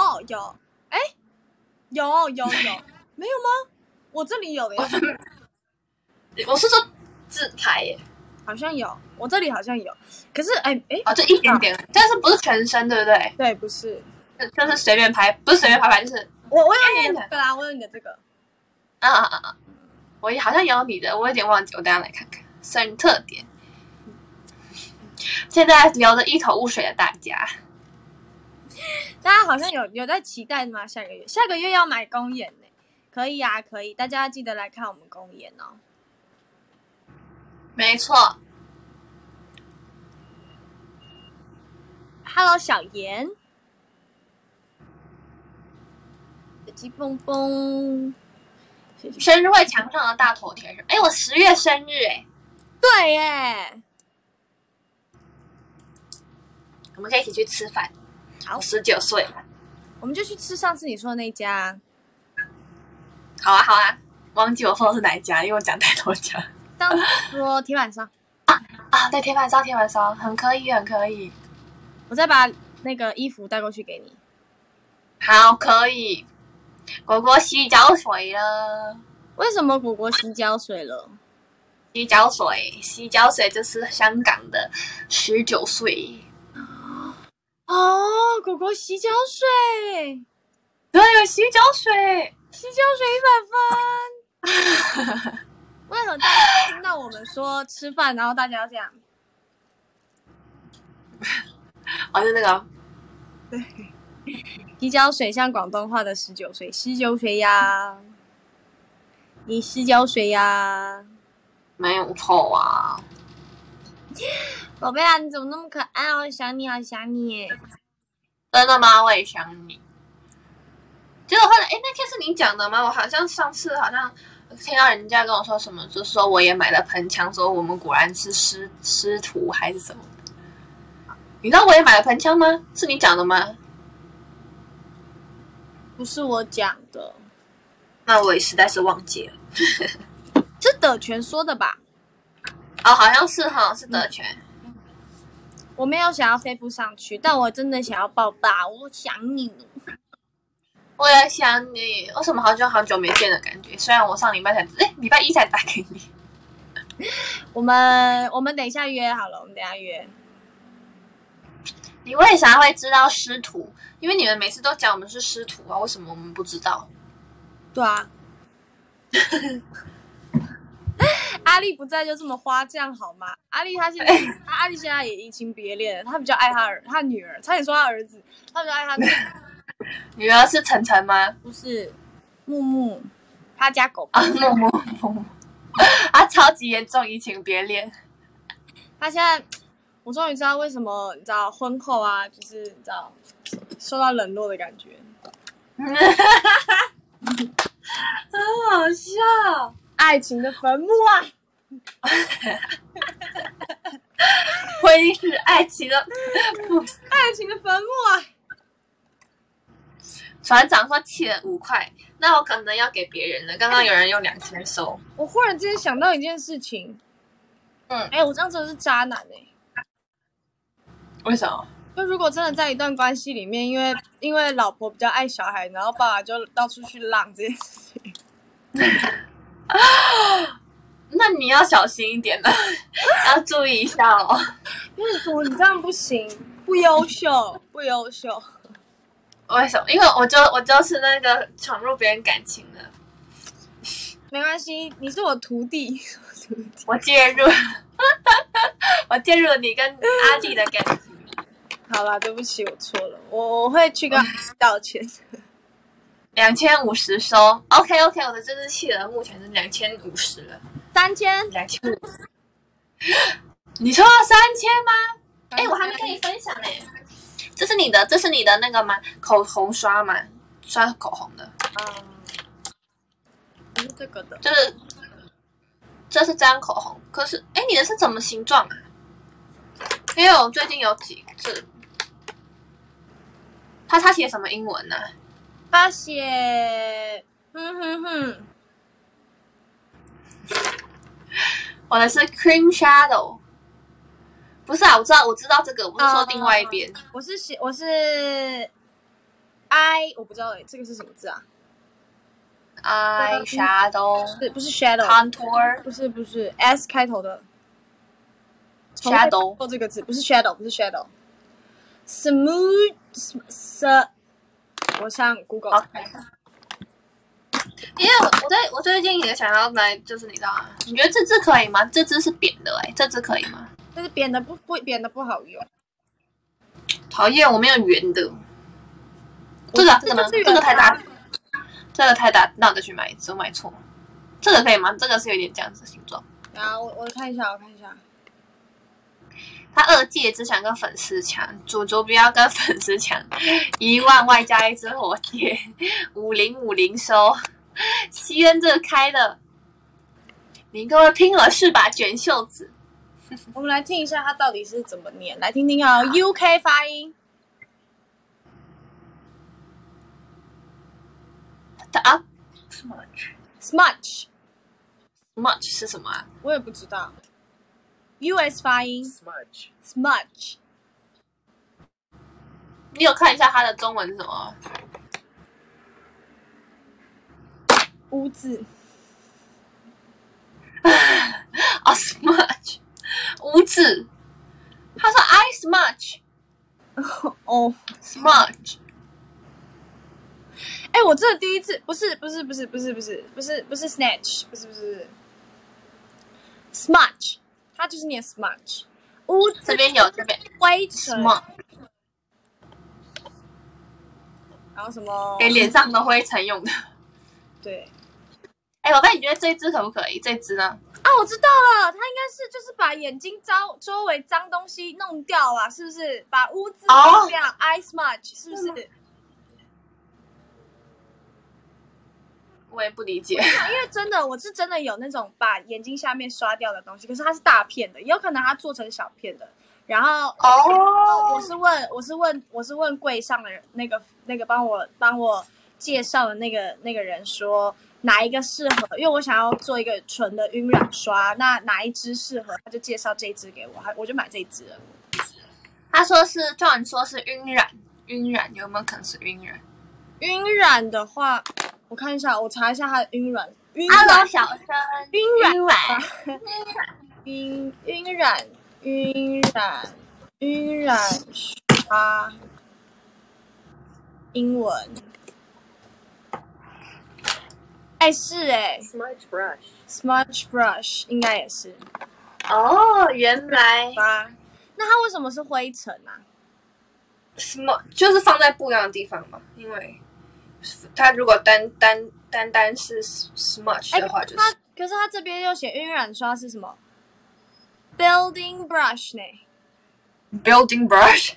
有，没有吗？我这里有的。 我是说自拍耶。 好像有，我这里好像有，可是就一点点，但是不是全身，对不对？ 对，不是， 就是随便拍，不是随便拍，就是我有你的这个啦，我有你的这个。 我好像有你的，我有点忘记，我等一下来看看生日特点。现在聊得一头雾水的大家好像有在期待吗？下个月要买公演呢，可以啊，可以，大家记得来看我们公演哦。 没错。 Hello， 小妍，小鸡蹦蹦， 生日会墙上的大头贴是，我10月生日对耶， 我们可以一起去吃饭。 好， 我19岁了， 我们就去吃上次你说的那家。 好啊好啊，忘记我说的是哪一家，因为我讲太多家。 上次说铁板烧对，铁板烧很可以很可以。 我再把那个衣服带过去给你。 好，可以。果果洗脚水了。 为什么果果洗脚水了？ 洗脚水就是香港的19岁。 哦，果果洗脚水， 对，有洗脚水， 洗脚水100分。为何大家听到我们说吃饭，然后大家要这样？ 就那个， 对，洗脚水像广东话的19岁，洗脚水呀，你洗脚水呀， 没有错啊。 宝贝啊，你怎么那么可爱哦？想你，好想你耶！ 真的吗？我也想你。结果后来，那天是你讲的吗？我好像上次听到人家跟我说什么，就说我也买了盆腔，说我们果然是师徒还是什么。你知道我也买了盆腔吗？是你讲的吗？ 不是我讲的， 那我也实在是忘记了。 是德全说的吧？ 好像是哈，是德全。 我没有想要飞不上去，但我真的想要抱抱，我想你了。 我也想你，为什么好像好久没见的感觉？虽然我上礼拜1才打给你。 我们等一下约好了，我们等一下约。 你为啥会知道师徒？因为你们每次都讲我们是师徒啊，为什么我们不知道？ 对啊。阿丽不在就这么花，这样好吗？阿丽现在也移情别恋了，她比较爱她女儿，差点说她儿子，她比较爱她女儿。 女儿是晨晨吗？ 不是，木木，他家狗木木，超级严重移情别恋。 他现在，我终于知道为什么你知道婚后啊，就是你知道受到冷落的感觉。 很好笑， 爱情的坟墓啊！ 婚姻是爱情的坟墓啊！ 船长说气了5块，那我可能要给别人了。刚刚有人用2000收。 我忽然之间想到一件事情，我这样真的是渣男为什么？ 就如果真的在一段关系里面，因为老婆比较爱小孩，然后爸爸就到处去浪这件事情， 那你要小心一点了，要注意一下哦。 因为说你这样不行，不优秀。 为什么？因为我就是那个闯入别人感情的。 没关系，你是我徒弟。 我介入了你跟阿弟的感情。 好啦，对不起，我错了，我会去跟他道歉。 2050收 ，OK， 我的这支企鹅目前是2050了，3000，2050。你说到3000吗？我还没跟你分享呢。这是你的那个吗？口红刷吗？刷口红的。 不是这个的， 就是这是这张口红，可是你的是什么形状啊？因为我最近有几次，他写什么英文呢？ 他写我的是 cream shadow。不是啊，我知道这个，我不是说另外一边。 我是 I， 我不知道这个是什么字啊 ？eye shadow， 不是 shadow，contour， 不是 S 开头的 shadow， 这个字不是 shadow，smooth， 我上 Google。 因为我最近也想要来，就是你知道吗？你觉得这支可以吗？这支是扁的这支可以吗？ 但是扁的不好用。 讨厌，我没有圆的。这个呢？这个太大，这个太大，那我再去买一支，我买错。这个可以吗？这个是有点这样子的形状。 啊，我看一下。 他2届只想跟粉丝抢，主不要跟粉丝抢，1万外加1支火箭，5050收。西恩这个开的，你各位拼了是吧？卷袖子。 我们来听一下它到底是怎么念，来听听啊 ，UK 发音。 啊 ，smudge 是什么啊？ 我也不知道。US 发音 smudge。 你有看一下它的中文是什么？ 污渍。 哦 ，smudge， 污渍。他说 I smudge。 哦 ，smudge。 哎，我真的第一次，不是 snatch， 不是 smudge， 它就是念 smudge。污渍这边有灰尘。 smudge。 然后什么？ 给脸上的灰尘用的。 对。 哎，宝贝，你觉得这支可不可以？这支呢？ 啊，我知道了，它应该是就是把眼睛周围脏东西弄掉啊，是不是？把污渍弄掉 ，eye smudge， 是不是？ 我也不理解， 因为真的，我是真的有那种把眼睛下面刷掉的东西，可是它是大片的，也有可能它做成小片的。然后我是问柜上的人，那个帮我介绍的那个人说哪一个适合，因为我想要做一个纯的晕染刷，那哪一支适合，他就介绍这一支给我，我就买这一支了。 他说是John说是晕染有没有可能是晕染？ 晕染的话，我看一下，我查一下它的晕染。 Hello， 小声。 晕染刷，英文。哎，是哎 ，smudge brush 应该也是。 哦，原来吧？那它为什么是灰尘啊 ？smudge 就是放在不一样的地方嘛，因为它如果单是 smudge 的话，就是。 可是它这边又写晕染刷是什么 ？building brush 呢 ？building brush。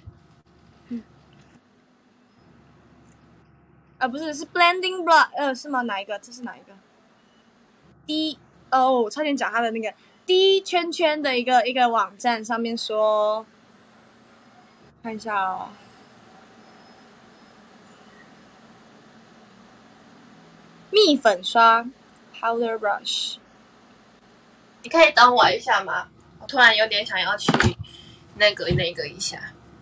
不是，是 blending brush，是吗？哪一个？这是哪一个？D 我差点讲它的那个 D 圈圈的一个网站上面说，看一下哦。蜜粉刷 powder brush， 你可以等我一下吗？我突然有点想要去那个一下。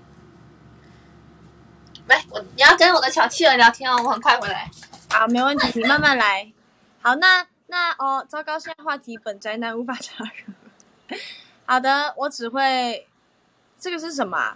来，你要跟我的小企鹅聊天哦，我很快回来。 好，没问题，你慢慢来。好，那糟糕，现在话题本宅男无法插入。好的，我只会这个是什么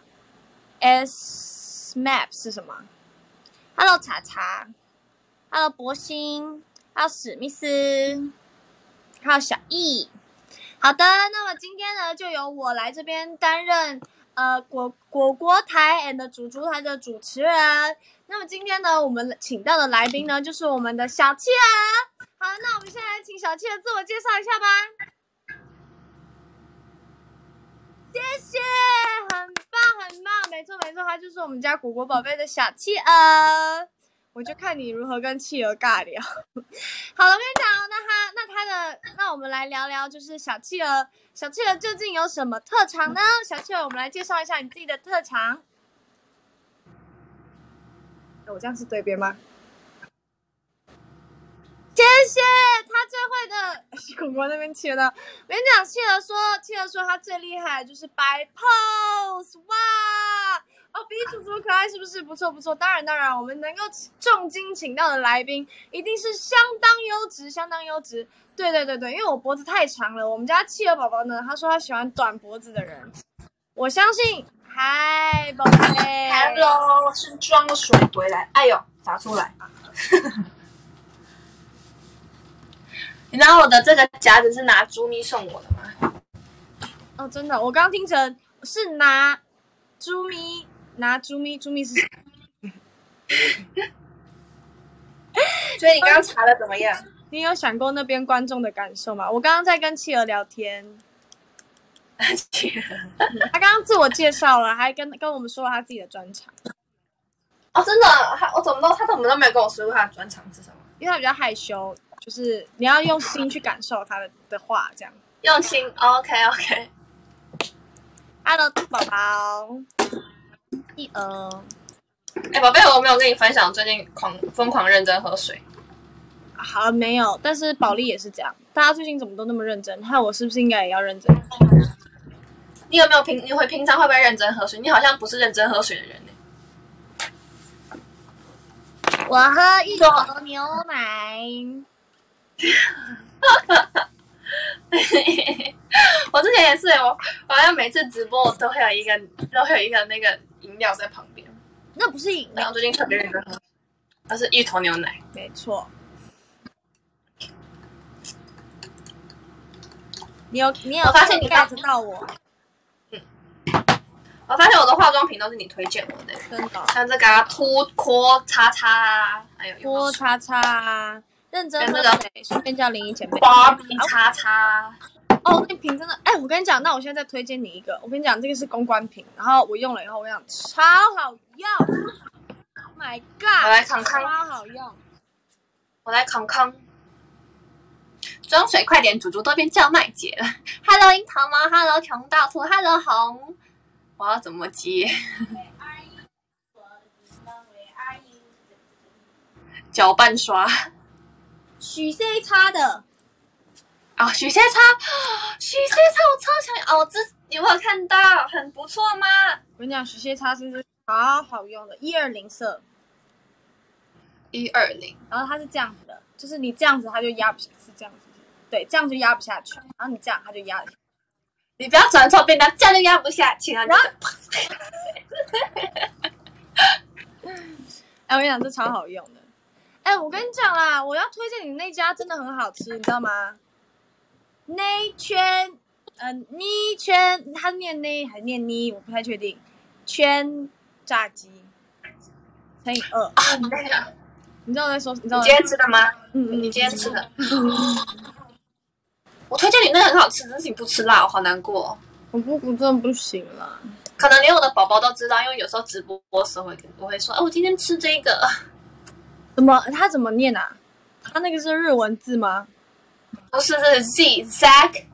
？S map 是什么 ？Hello， 查查 ，Hello， 博兴 ，Hello， 史密斯 ，Hello， 小易。好的，那么今天呢，就由我来这边担任果台 and 主厨台的主持人。那么今天呢，我们请到的来宾呢，就是我们的小企鹅。好，那我们现在请小企鹅自我介绍一下吧。谢谢，很棒，没错，他就是我们家果果宝贝的小企鹅。我就看你如何跟企鹅尬聊。好了，我跟你讲，那我们来聊聊，就是小企鹅究竟有什么特长呢？小企鹅，我们来介绍一下你自己的特长。我这样是对边吗？谢谢，他最会的果果那边企鹅的。我跟你讲，企鹅说他最厉害的就是摆 pose， 哇！比主厨可爱是不是？不错。当然，我们能够重金请到的来宾一定是相当优质。对，因为我脖子太长了。我们家企鹅宝宝呢，他说他喜欢短脖子的人。我相信，嗨，宝贝 ，Hello， 是装了水回来，哎呦，洒出来。 你知道我的这个夹子是拿猪咪送我的吗？ 哦，真的，我刚刚听成是拿猪咪，猪咪是什么？ 所以你刚刚查的怎么样？ 你有想过那边观众的感受吗？我刚刚在跟企鹅聊天，他刚刚自我介绍了，还跟我们说了他自己的专长。 哦，真的，他怎么都没有跟我说过他的专长是什么？ 因为他比较害羞，就是你要用心去感受他的话，这样。 用心 ，OK。 Hello， 宝宝，企鹅。 哎，宝贝，我没有跟你分享最近疯狂认真喝水。 好，没有，但是保利也是这样。大家最近怎么都那么认真？害我是不是应该也要认真？ 你有没有平常会不会认真喝水？你好像不是认真喝水的人呢。 我喝一口牛奶。 我之前也是，我好像每次直播我都会有一个那个饮料在旁边。 那不是饮料， 然后最近特别认真喝，那是芋头牛奶。 没错。你有我发现你 get 到我。 我发现我的化妆品都是你推荐我的， 真的。 像这个拖叉叉啊，还有拖叉叉啊，认真喝水，顺便叫林一前辈。 花瓶叉叉。 哦，那瓶真的，我跟你讲，那我现在再推荐你一个。我跟你讲，这个是公关品，然后我用了以后，我跟你讲超好用。Oh my god！ 我来康康， 超好用。 我来康康。装水快点，主都变叫麦姐了。Hello 樱桃猫 ，Hello 穷到吐 ，Hello 红。我要怎么接？搅拌刷。 许 C 叉的。 哦，许仙叉我超想要哦，你有没有看到？很不错吗？ 我跟你讲，许仙叉是好好用的，120色 ，120， 然后它是这样子的，就是你这样子它就压不下，是这样子，对，这样就压不下去，然后你这样它就压得下去。 你不要转错便当，这样就压不下去啊！然后， 我跟你讲，这超好用的。我跟你讲啦，我要推荐你那家真的很好吃，你知道吗？内圈，妮圈，它念内还念妮，我不太确定。圈炸鸡乘以2。你知道我在说？你知道？ 你今天吃的吗？你今天吃的。我推荐你那个很好吃，但是你不吃辣，我好难过。 我真的不行了。 可能连我的宝宝都知道，因为有时候直播的时候我会说，我今天吃这个。 他怎么念啊？他那个是日文字吗？ 不是，这是 Zack。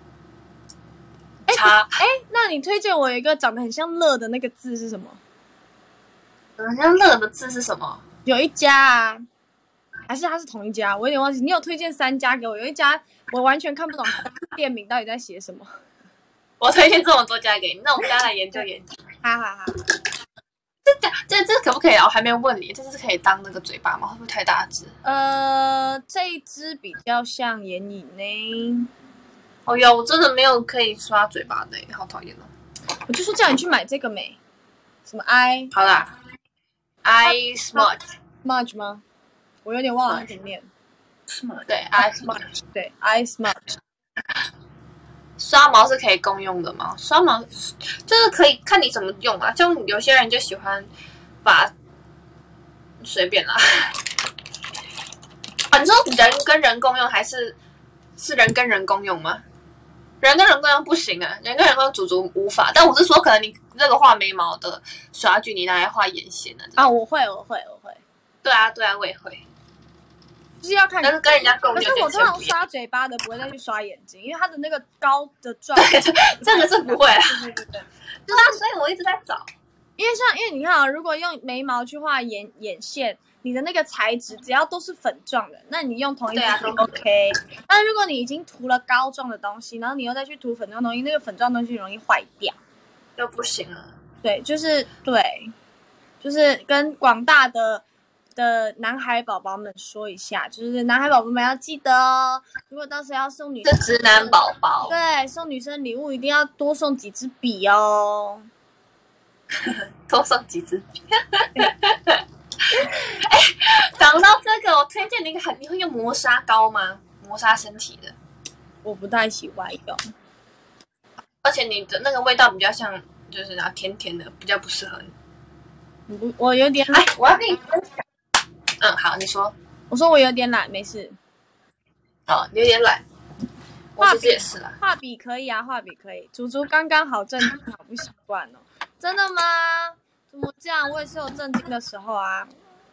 那你推荐我有一个长得很像乐的那个字是什么？ 很像乐的字是什么？ 有一家啊，还是它是同一家？我有点忘记。你有推荐3家给我，有一家我完全看不懂店名到底在写什么。 我推荐这么多家给你，那我们大家来研究研究。 好。 这可不可以啊？我还没有问你，这是可以当那个嘴巴吗？会不会太大只？ 这一只比较像眼影呢。 哦哟，我真的没有可以刷嘴巴的，好讨厌哦！ 我就说叫你去买这个没？什么 I？ 好啦 ，I smart 吗？我有点忘了它怎么念。 对 ，I smart， 对 ，I smart。 刷毛是可以共用的吗？刷毛就是可以看你怎么用啊，就有些人就喜欢把随便啦。你说人跟人共用还是人跟人共用吗？人跟人共用不行啊，人跟人共用足无法。但我是说，可能你那个画眉毛的刷具，你拿来画眼线啊。我会。 对啊，我也会。 就是要看， 但是跟人家共用。可是我通常刷嘴巴的不会再去刷眼睛，因为它的那个高的状态，这个是不会啊。 对。 对啊，所以我一直在找。 因为你看啊，如果用眉毛去画眼线，你的那个材质只要都是粉状的，那你用同一支笔 OK。但如果你已经涂了膏状的东西，然后你又再去涂粉状东西，那个粉状东西容易坏掉， 就不行了。 对，就是跟广大的男孩宝宝们说一下，就是男孩宝宝们要记得哦，如果到时候要送女生， 是直男宝宝， 对，送女生礼物一定要多送几支笔哦， 多送几支笔。讲到这个，我推荐你一个你会用磨砂膏吗？ 磨砂身体的， 我不太喜欢用， 而且你的那个味道比较像，就是然后甜甜的，比较不适合你。 我有点哎，我要跟你分享。好，你说。 我说我有点懒，没事。 哦，你有点懒。我其实也是啦。 画笔可以啊，画笔可以。猪猪刚刚好震惊，好不习惯哦。真的吗？怎么这样？我也是有震惊的时候啊。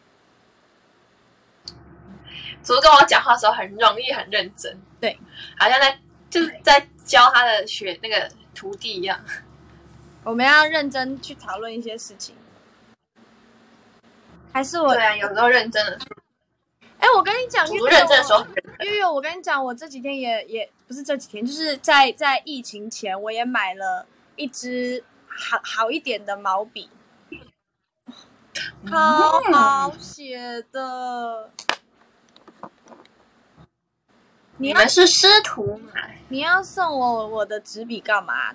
猪跟我讲话的时候很容易很认真， 对， 好像就是在教他的那个徒弟一样。 我们要认真去讨论一些事情。还是我？ 对啊，有时候认真的。 哎，我跟你讲， 猪认真的时候很认真。 月月，我跟你讲，我这几天也不是这几天，就是在疫情前，我也买了一支好一点的毛笔，好好写的。 你们是师徒嘛？ 你要送我的纸笔干嘛？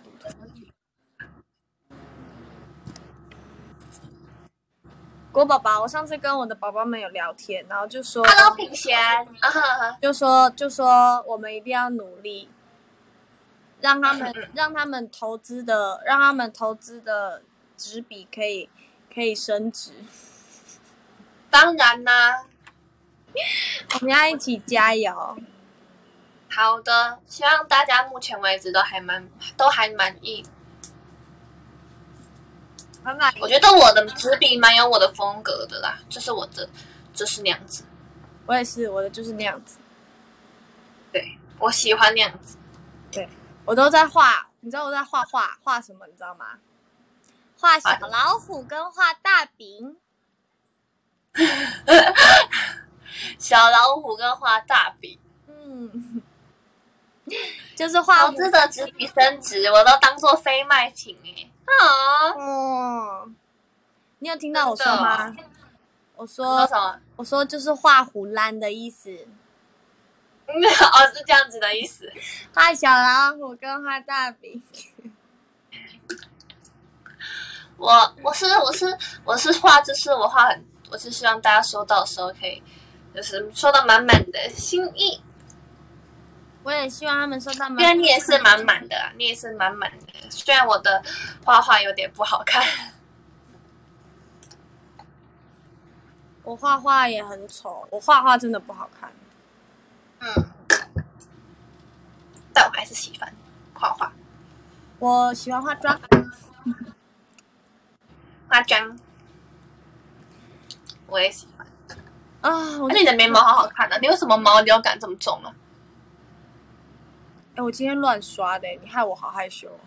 郭宝宝，我上次跟我的宝宝们有聊天，然后就说 ，Hello， 品贤， 就说我们一定要努力，让他们投资的纸笔可以升值。 当然啦， 我们要一起加油。 好的，希望大家目前为止都还满意。我觉得我的纸笔蛮有我的风格的啦，就是就是那样子。 我也是，我的就是那样子。 对，我喜欢那样子。 对，我都在画，你知道我在画什么？你知道吗？画小老虎跟画大饼。 小老虎跟画大饼， 就是画投资的纸笔升值，我都当做非卖品哎。 你有听到我说吗？我说什么？ 我说就是画虎烂的意思。 哦，是这样子的意思。 画小老虎跟画大饼。 我是画，就是我是希望大家收到的时候可以，就是收到满满的心意。 我也希望他们收到满。 因为你也是满满的，你也是满满的。虽然我的画画有点不好看， 我画画也很丑，我画画真的不好看。 但我还是喜欢画画。 我喜欢化妆。 化妆，我也喜欢。 而且你的眉毛好好看啊！你为什么毛流感这么重啊？ 我今天乱刷的，你害我好害羞。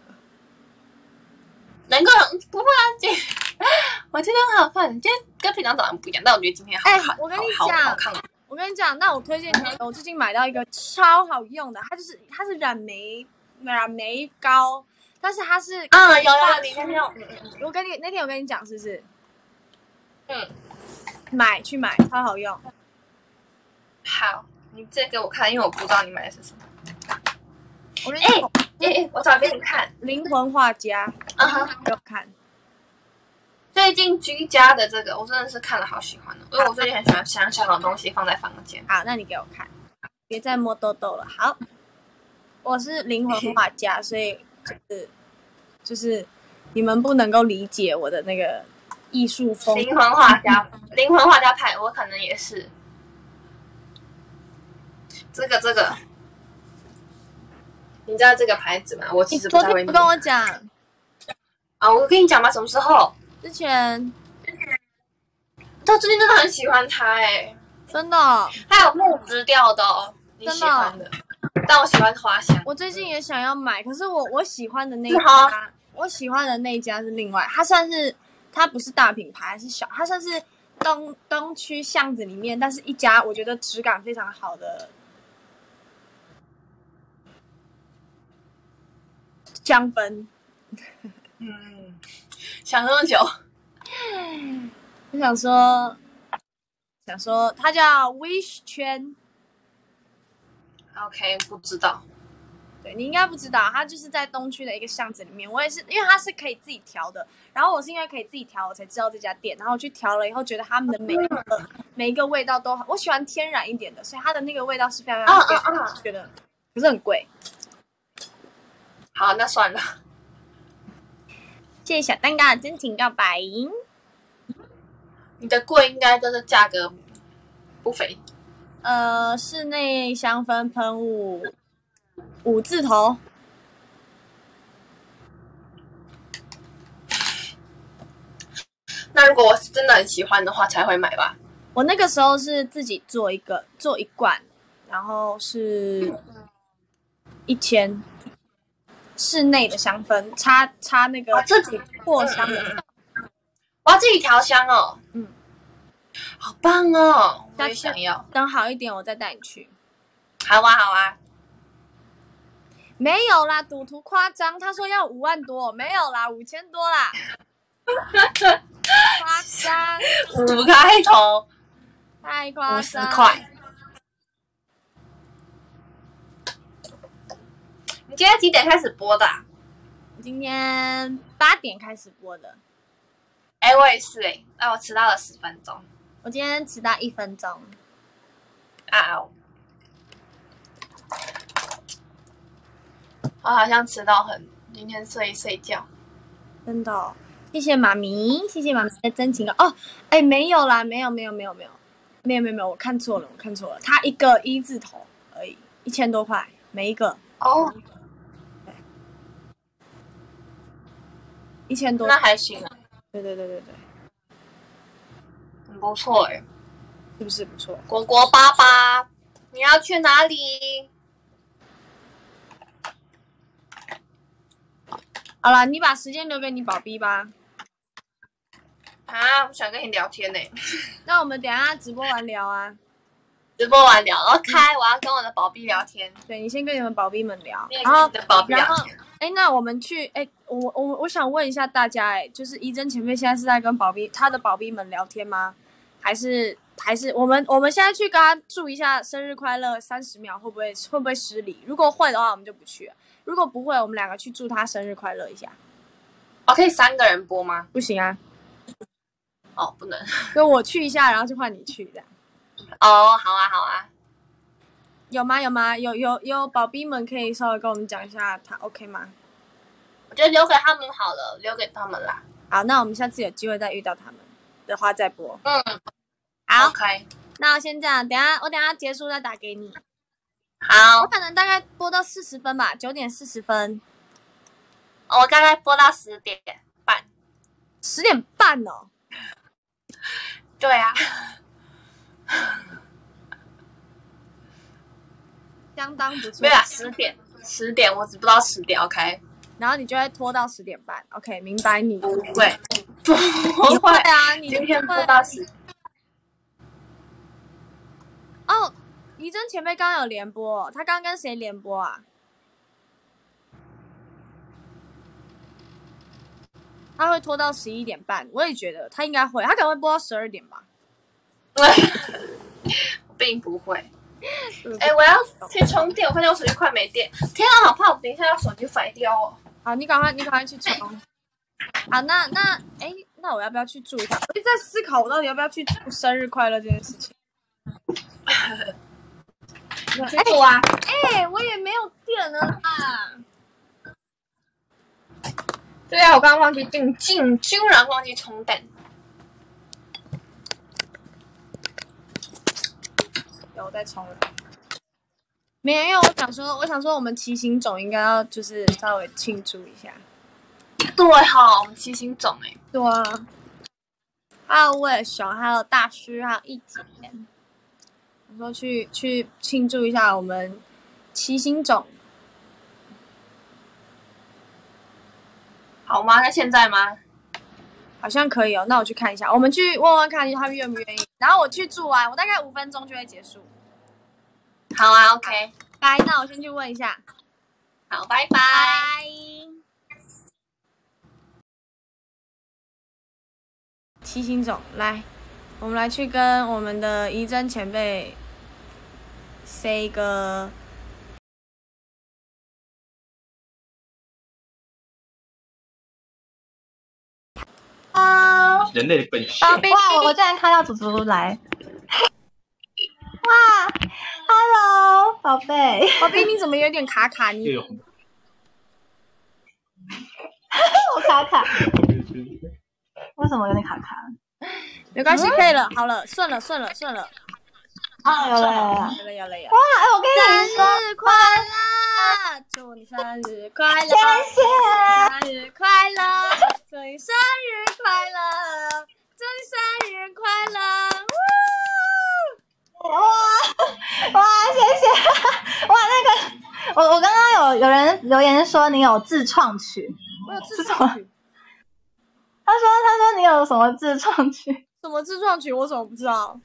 能够不会啊，我今天很好看，今天跟平常长得不一样，但我觉得今天好看。 我跟你讲，我跟你讲，那我推荐你，我最近买到一个超好用的，它是染眉膏，但是它是有你那天那天我跟你讲是不是？去买，超好用。 好，你再给我看，因为我不知道你买的是什么。 我跟你讲， 我找给你看， 灵魂画家，给我看。 最近居家的这个，我真的是看了好喜欢的，因为我最近很喜欢香香的东西放在房间。 好，那你给我看，别再摸痘痘了。好，我是灵魂画家，所以就是你们不能够理解我的那个艺术风。 灵魂画家派，我可能也是。这个，你知道这个牌子吗？我其实不太会。 不跟我讲啊！我跟你讲吧，什么时候？ 之前。 他最近真的很喜欢它真的。 还有木质调的你喜欢的。但我喜欢花香。 我最近也想要买，可是我喜欢的那一家，我喜欢的那一家是另外，它不是大品牌，是小，它算是东区巷子里面，但是一家我觉得质感非常好的香氛。 想那么久， 我想说它叫 Wish 圈。 OK， 不知道。 对，你应该不知道，它就是在东区的一个巷子里面。我也是，因为它是可以自己调的，然后我是因为可以自己调，我才知道这家店。然后我去调了以后，觉得他们的每一个味道都好，我喜欢天然一点的，所以它的那个味道是非常非常觉得，可是很贵。 好，那算了。 谢谢小蛋糕的真情告白。 你的贵应该都是价格不菲。 室内香氛喷雾5字头。 那如果我是真的很喜欢的话，才会买吧。 我那个时候是自己做一罐，然后是1000室内的香氛，插那个自己扩香的。 我要自己调香哦。好棒哦！我也下次想要。 等好一点，我再带你去。 好啊，好啊。 没有啦，赌徒夸张，他说要5万多，没有啦，5000多啦。夸张 ，5开头， 太夸张 ，50块。你今天几点开始播的啊？ 今天8点开始播的。 哎，我也是哎，那我迟到了10分钟。 我今天迟到1分钟。 啊！我好像迟到今天睡觉。 真的哦，谢谢妈咪，谢谢妈咪的真情哦。哎，没有啦，没有，我看错了，它一个1字头而已，1000多块每一个。 哦， 对，1000多， 那还行啊。 对， 很不错哎， 是不是不错？ 果果爸爸，你要去哪里？ 好了，你把时间留给你宝贝吧。 啊，我想跟你聊天呢。 那我们等一下直播完聊啊。 直播完聊，然后我要跟我的宝贝聊天。 对，你先跟你们宝贝们聊， 然后的宝贝聊天。 那我们去，我想问一下大家，就是怡珍前辈现在是在跟他的宝贝们聊天吗？还是我们现在去跟他祝一下生日快乐30秒，会不会失礼？如果会的话，我们就不去了；如果不会，我们2个去祝他生日快乐一下。 可以3个人播吗？ 不行啊。 哦，不能。 就我去一下，然后就换你去这样。 哦，好啊。 有吗？有宝贝们可以稍微跟我们讲一下，他 OK 吗？ 我觉得留给他们好了，留给他们啦。 好，那我们下次有机会再遇到他们的话再播。 好 ，OK。 那我先这样，我等下结束再打给你。 好， 我可能大概播到40分吧，9点40分。 我大概播到10点半。 10点半哦。 对啊。 相当不错。 没有啊，10点，我只播到10点 ，OK。 然后你就会拖到10点半 ，OK， 明白你？ 不会，不会啊，你今天播到10。 哦，怡珍前辈刚刚有联播，他刚跟谁联播啊？他会拖到11点半，我也觉得他应该会，他可能会播到12点吧。 并不会。我要去充电，我发现我手机快没电。天啊，好怕我等一下要手机坏掉哦。 好，你赶快去充。好，那我要不要去祝一下？我一直在思考，我到底要不要去祝生日快乐这件事情。 去祝啊！ 我也没有电了啊。 对啊，我刚刚忘记居然忘记充电。 有在充了。没有，因为我想说我们骑行种应该要就是稍微庆祝一下。 对哈，我们骑行种对啊。还有魏雄，还有大师，还有一姐。我说去庆祝一下我们骑行种。 好吗？在现在吗？ 好像可以哦，那我去看一下，我们去问问看他们愿不愿意。然后我去住完，我大概5分钟就会结束。 好啊 ，OK。 拜，那我先去问一下。 好，拜拜。 七星种，来，我们来去跟我们的怡珍前辈 say 一个。 人类的本性。 宝贝， 哇！我竟然看到祖祖来， 哇 ，Hello， 宝贝， 宝贝，你怎么有点卡卡？你我卡卡，为什么有点卡卡？ 没关系，可以了，好了，顺了。 啊，有了。 哇， 哇，我跟你说， 生日快乐！祝你生日快乐！ 谢谢。 生日快乐！祝你生日快乐！祝你生日快乐！ 哇，谢谢。哇，那个，我刚刚有人留言说你有自创曲， 我有自创曲。 他说你有什么自创曲？ 什么自创曲？我怎么不知道？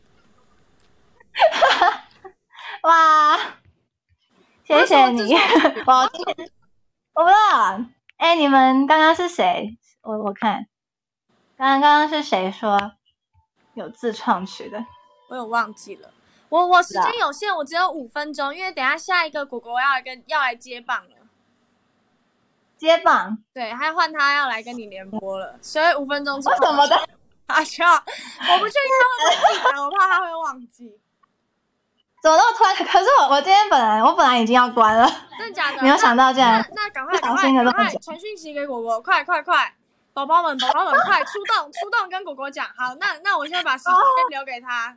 哇，谢谢你。我不知道。哎，你们刚刚是谁？我看，刚刚是谁说有自创曲的？ 我有忘记了。我时间有限，我只有5分钟，因为等一下下一个果果要来接棒了。 接棒？ 对，还换他要来跟你联播了，所以5分钟之后。 为什么的？ 我不确定他会不会记得，我怕他会忘记。 怎么那么突然？可是我今天本来已经要关了， 真的假的？ 没有想到竟然那赶快传讯息给果果，快！宝宝们，快出动，跟果果讲。好，那我现在把时间留给他。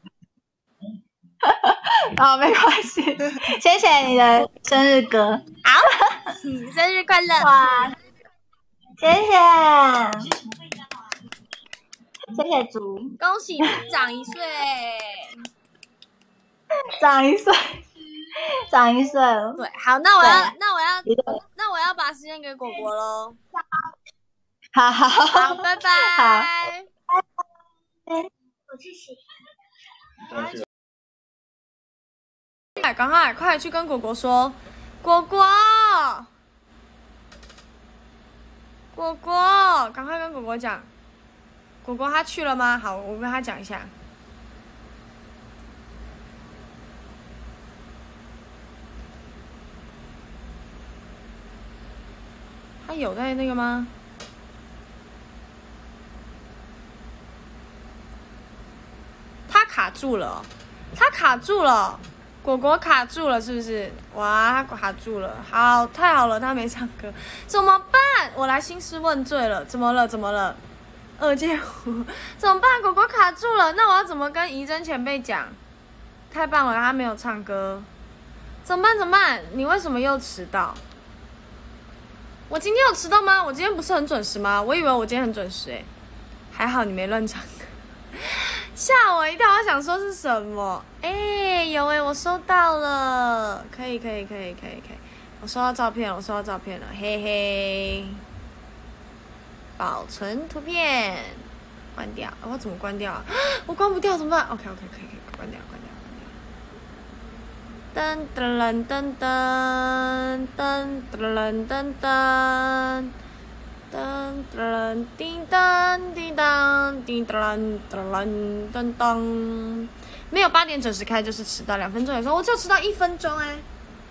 哦，没关系，谢谢你的生日歌。 好，生日快乐！ 哇，谢谢猪， 恭喜长1岁， 长一岁了。 对，好，那我要把时间给果果喽。好，拜拜。 好， 我去洗。 赶快去跟果果说，果果，赶快跟果果讲，果果他去了吗？好，我跟他讲一下。他有在那个吗？他卡住了，果果卡住了，是不是？哇，他卡住了，好，太好了，他没唱歌，怎么办？我来兴师问罪了，怎么了？二阶湖，怎么办？果果卡住了，那我要怎么跟怡珍前辈讲？太棒了，他没有唱歌，怎么办？你为什么又迟到？我今天有迟到吗？我今天不是很准时吗？我以为我今天很准时还好你没乱唱歌。吓我一跳，我想说是什么？有我收到了，可以，我收到照片了，嘿嘿，保存图片，关掉，我怎么关掉啊？我关不掉怎么办 ？OK， 可以，关掉。噔噔噔噔噔噔噔噔。噔噔叮当叮当叮当噔噔噔，没有8点准时开就是迟到2分钟。有时候我就迟到1分钟Only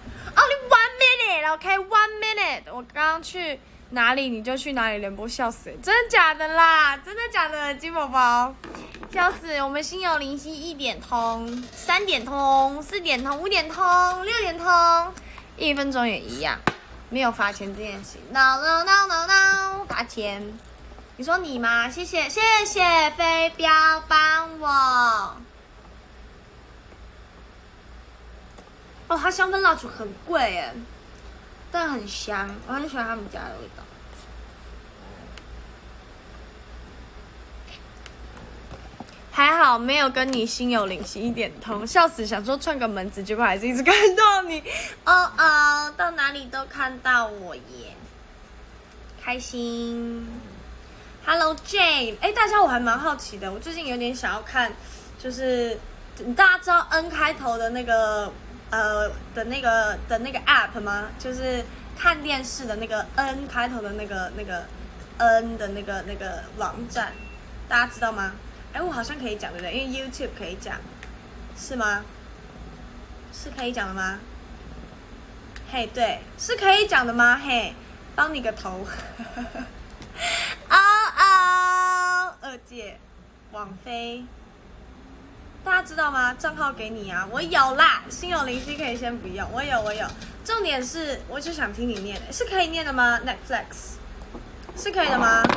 1 minute，OK， 1 minute。我刚刚去哪里你就去哪里联播，笑死！真的假的啦？真的假的，金宝宝，笑死！我们心有灵犀1点通，3点通，4点通，5点通，6点通，1分钟也一样。没有罚钱这件事 ，no， 罚钱。你说你吗？谢谢飞镖帮我。哦，它香氛蜡烛很贵耶，但很香，我很喜欢他们家的味道。还好没有跟你心有灵犀1点通，笑死！想说串个门子，结果还是一直看到你。到哪里都看到我耶，开心。Hello Jane， 大家我还蛮好奇的，我最近有点想要看，就是大家知道 N 开头的那个的那个 app 吗？就是看电视的那个 N 开头的那个 N 的那个网站，大家知道吗？我好像可以讲对不对？因为 YouTube 可以讲，是吗？是可以讲的吗？嘿，对，是可以讲的吗？嘿，帮你个头。2届，网飞， 大家知道吗？账号给你啊，我有啦，心有灵犀可以先不用，我有。重点是，我就想听你念，是可以念的吗 ？Netflix 是可以的吗？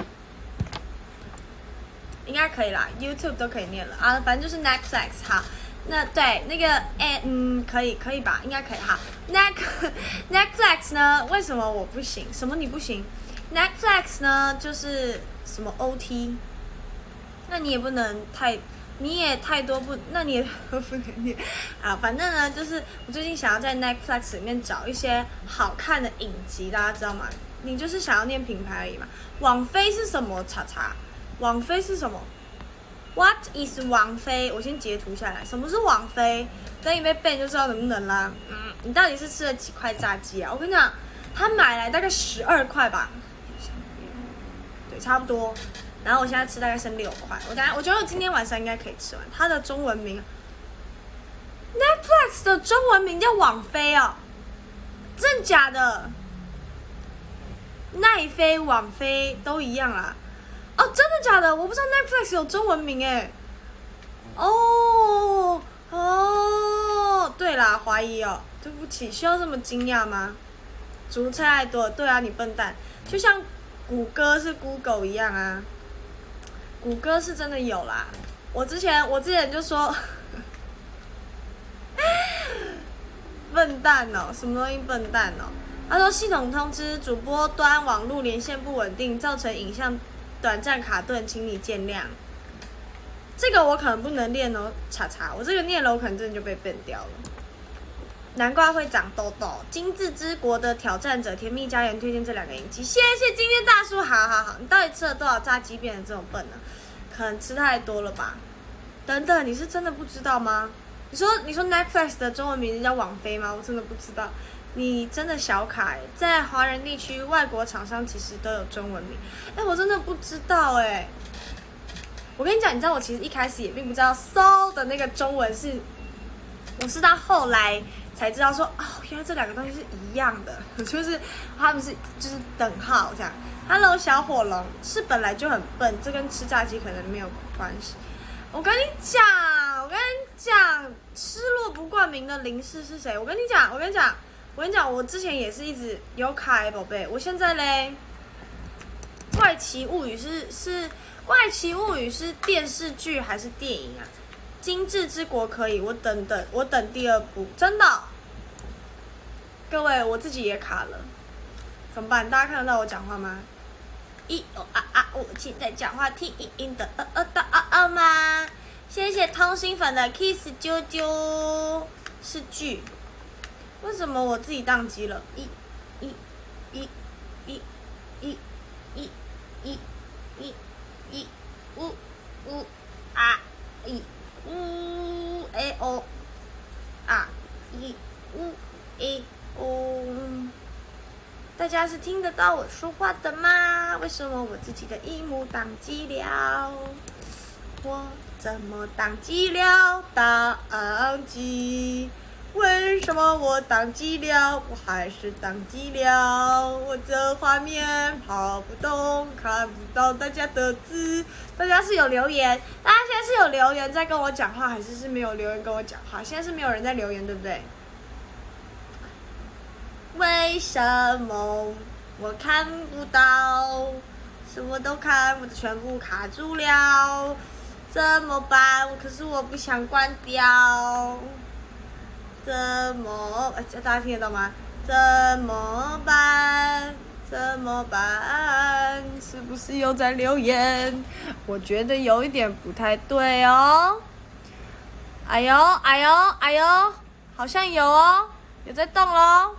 应该可以啦 ，YouTube 都可以念了啊，反正就是 Netflix 好。那对那个可以吧？应该可以哈。Netflix 呢？为什么我不行？什么你不行 ？Netflix 呢就是什么 OT， 那你也不能你也太多不，那你也不能念啊。反正呢，就是我最近想要在 Netflix 里面找一些好看的影集，大家知道吗？你就是想要念品牌而已嘛。网飞是什么？查查，网飞是什么？What is 网飞？我先截图下来。什么是网飞？等你被 ban 就知道能不能啦。你到底是吃了几块炸鸡啊？我跟你讲，他买来大概12块吧，对，差不多。然后我现在吃大概剩6块。我觉得我今天晚上应该可以吃完。它的中文名 ，Netflix 的中文名叫网飞哦，真假的？奈飞、网飞都一样啦。哦，真的假的？我不知道 Netflix 有中文名哎。哦，对啦，怀疑哦，对不起，需要这么惊讶吗？竹菜爱多，对啊，你笨蛋，就像谷歌是 Google 一样啊。谷歌是真的有啦，我之前就说，笨蛋哦，什么东西笨蛋哦？他说系统通知主播端网路连线不稳定，造成影像短暂卡顿，请你见谅。这个我可能不能练哦，查查，我这个念了我可能真的就被 ban 掉了。难怪会长痘痘。精致之国的挑战者，甜蜜家园推荐这2个影集，谢谢今天大叔，好，你到底吃了多少炸鸡变成这种笨呢？可能吃太多了吧。等等，你是真的不知道吗？你说 Netflix 的中文名字叫网飞吗？我真的不知道。你真的小卡欸，在华人地区，外国厂商其实都有中文名。我真的不知道欸。我跟你讲，你知道我其实一开始也并不知道 So 的那个中文是，我是到后来才知道说，哦，原来这2个东西是一样的，就是他们是就是等号这样。Hello 小火龙是本来就很笨，这跟吃炸鸡可能没有关系。我跟你讲，失落不冠名的林氏是谁？我跟你讲，我之前也是一直有卡宝贝，我现在嘞，怪奇物语怪奇物语是电视剧还是电影啊？精致之国可以，我等第2部，真的哦。各位，我自己也卡了，怎么办？大家看得到我讲话吗？我现在讲话听的吗？谢谢通心粉的 kiss 啾啾，是剧。为什么我自己宕机了？大家是听得到我说话的吗？为什么我自己的荧幕宕机了？我怎么宕机了？宕机！为什么我宕机了？我还是宕机了。我的画面跑不动，看不到大家的字。大家是有留言？大家现在是有留言在跟我讲话，还是没有留言跟我讲话？现在是没有人在留言，对不对？为什么我看不到？什么都看不，全部卡住了，怎么办？可是我不想关掉。大家听得到吗？怎么办？是不是又在留言？我觉得有一点不太对哦。哎呦，好像有哦，有在动咯。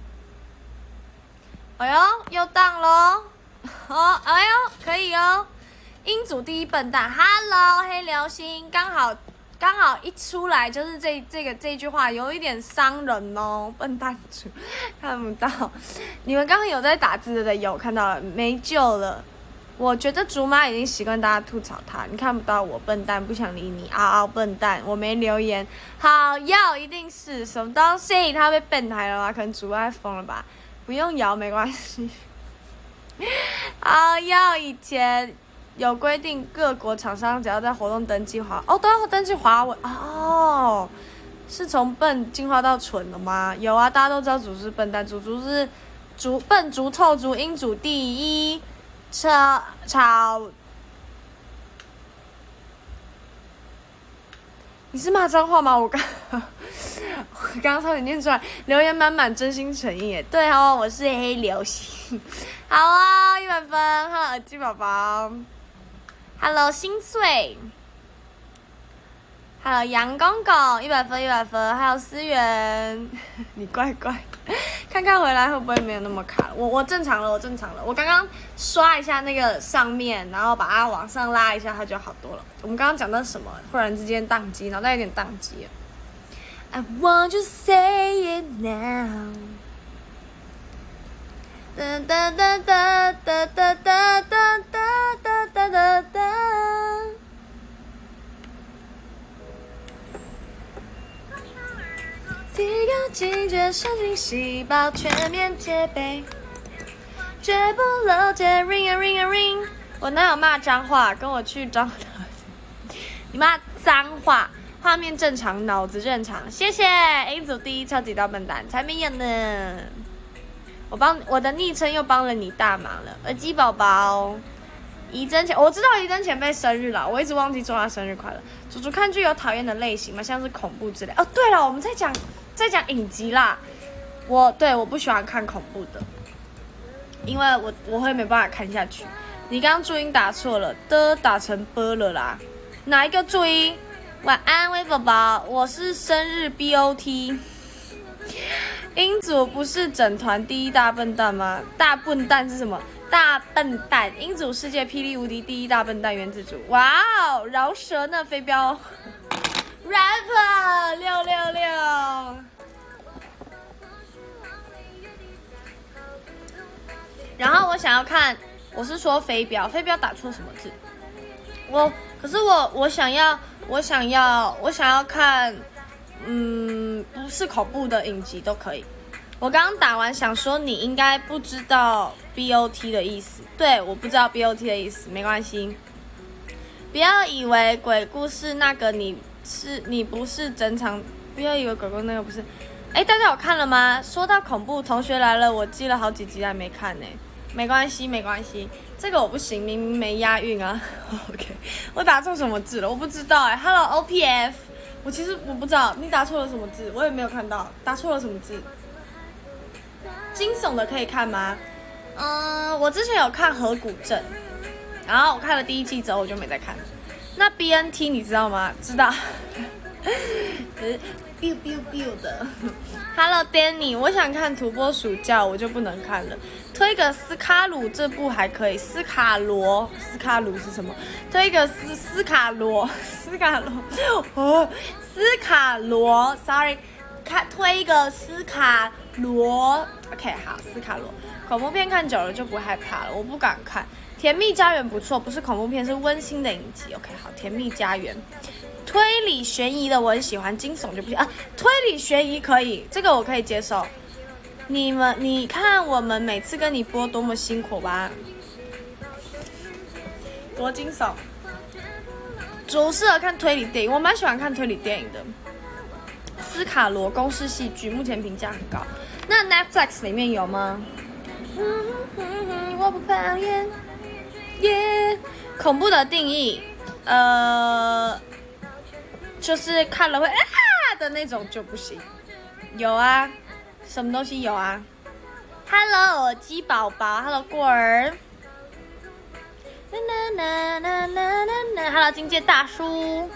哎呦，又荡咯。哎呦，可以哦。英组第一笨蛋 ，Hello 黑流星，刚好一出来就是这句话，有一点伤人哦，笨蛋组看不到。你们刚刚有在打字的，有看到了，没救了。我觉得竹妈已经习惯大家吐槽他，你看不到我笨蛋，不想理你，笨蛋，我没留言。好，一定是什么东西？他被变态了吗？可能竹妈疯了吧？不用摇没关系。以前有规定各国厂商只要在活动登记都要登记华为哦。是从笨进化到蠢了吗？有啊，大家都知道猪是笨蛋，猪是笨猪臭猪英主第一，吵。你是骂脏话吗？我刚刚差点念出来，留言满满，真心诚意耶。对哦，我是黑流星。好啊，100分。Hello 耳机宝宝 ，Hello 心碎。还有杨公公100分100分，还有思源，你乖乖，看看回来会不会没有那么卡？我正常了，我正常了。我刚刚刷一下那个上面，然后把它往上拉一下，它就好多了。我们刚刚讲到什么？忽然之间宕机，脑袋有点宕机了。I want to say it now。哒哒哒哒哒哒哒哒哒哒哒哒。提高警觉，神经细胞全面戒备，绝不漏接 ring a ring a ring。我哪有骂脏话？跟我去找你骂脏话，画面正常，脑子正常。谢谢英组第一超级大笨蛋，才没有呢。我的昵称又帮了你大忙了，耳机宝宝。怡珍前，我知道怡珍前辈生日了，我一直忘记祝她生日快乐。主厨看剧有讨厌的类型吗？像是恐怖之类。哦，对了，我们在讲影集啦。我不喜欢看恐怖的，因为我会没办法看下去。你刚刚注音打错了，的打成波了啦。哪一个注音？晚安，微宝宝，我是生日 BOT。英组不是整团第一大笨蛋吗？大笨蛋是什么？大笨蛋，英组世界霹雳无敌第一大笨蛋原子组，哇哦，饶舌呢飞镖 ，rapper 666。然后我想要看，我是说飞镖打错什么字？可是我想要看，不是恐怖的影集都可以。我刚刚打完想说你应该不知道 BOT 的意思，对，我不知道 BOT 的意思，没关系。不要以为鬼故事那个你不是整场，不要以为鬼故事那个不是。大家有看了吗？说到恐怖，同学来了，我记了好几集还没看呢。没关系，这个我不行，明明没押韵啊。OK， 我打错什么字了？我不知道Hello OPF， 其实我不知道你打错了什么字，我也没有看到打错了什么字。惊悚的可以看吗？我之前有看《河谷镇》，然后我看了第1季之后我就没再看了。那 BNT 你知道吗？知道。biu biu biu 的。Hello Danny， 我想看土拨鼠叫，我就不能看了。推个斯卡鲁这部还可以，斯卡鲁是什么？推个斯卡罗 ，sorry， 推一个斯卡罗 ，OK， 好，斯卡罗。恐怖片看久了就不害怕了，我不敢看。甜蜜家园不错，不是恐怖片，是温馨的影集。OK， 好，甜蜜家园。推理悬疑的我很喜欢，惊悚就不行啊。推理悬疑可以，这个我可以接受。你看我们每次跟你播多么辛苦吧，多惊悚。主适合看推理电影，我蛮喜欢看推理电影的。斯卡罗公式戏剧目前评价很高，那 Netflix 里面有吗？我不讨厌。恐怖的定义，就是看了会的那种就不行。有啊，什么东西有啊 ？Hello 耳机宝宝 ，Hello 过儿 ，Hello 金界大叔，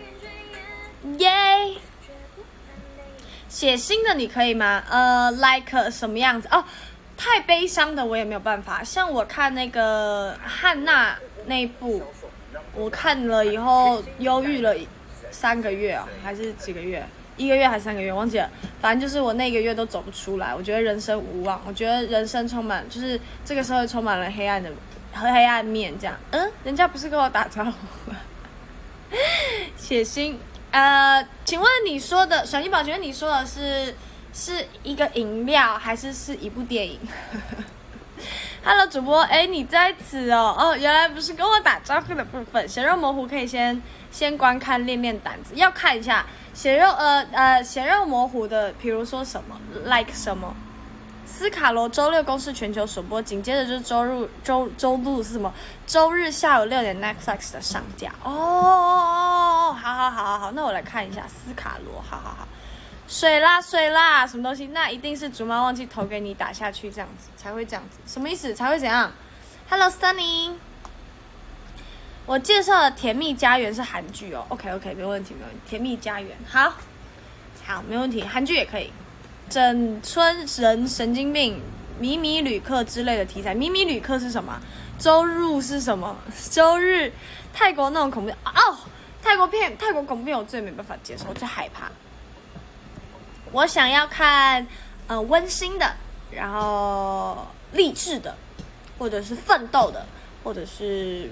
耶！写新的你可以吗？like 什么样子？哦，太悲伤的我也没有办法。像我看那个汉娜那一部，我看了以后忧郁了3个月还是几个月？1个月还是3个月？忘记了。反正就是我那个月都走不出来。我觉得人生无望，我觉得人生充满，就是这个社会充满了黑暗面。这样，人家不是跟我打招呼吗？写信。请问你说的小金宝，请问你说的是一个饮料还是一部电影？ Hello， 主播，哎，你在此哦？哦，原来不是跟我打招呼的部分。血肉模糊可以先观看练练胆子，要看一下血肉模糊的，比如说什么 ，like 什么。斯卡罗周六公视全球首播，紧接着就是周日是什么？周日下午6点 Netflix 的上架哦。好，那我来看一下斯卡罗，好。水啦，什么东西？那一定是竹妈忘记投给你打下去，这样子才会这样子，什么意思？才会怎样 ？Hello Sunny， 我介绍的《甜蜜家园》是韩剧哦。OK， 没问题。《甜蜜家园》好，没问题，韩剧也可以。整村人神经病、迷迷旅客之类的题材。迷迷旅客是什么？周日是什么？周日泰国那种恐怖片哦，泰国恐怖片我最没办法接受，我最害怕。我想要看温馨的，然后励志的，或者是奋斗的，或者是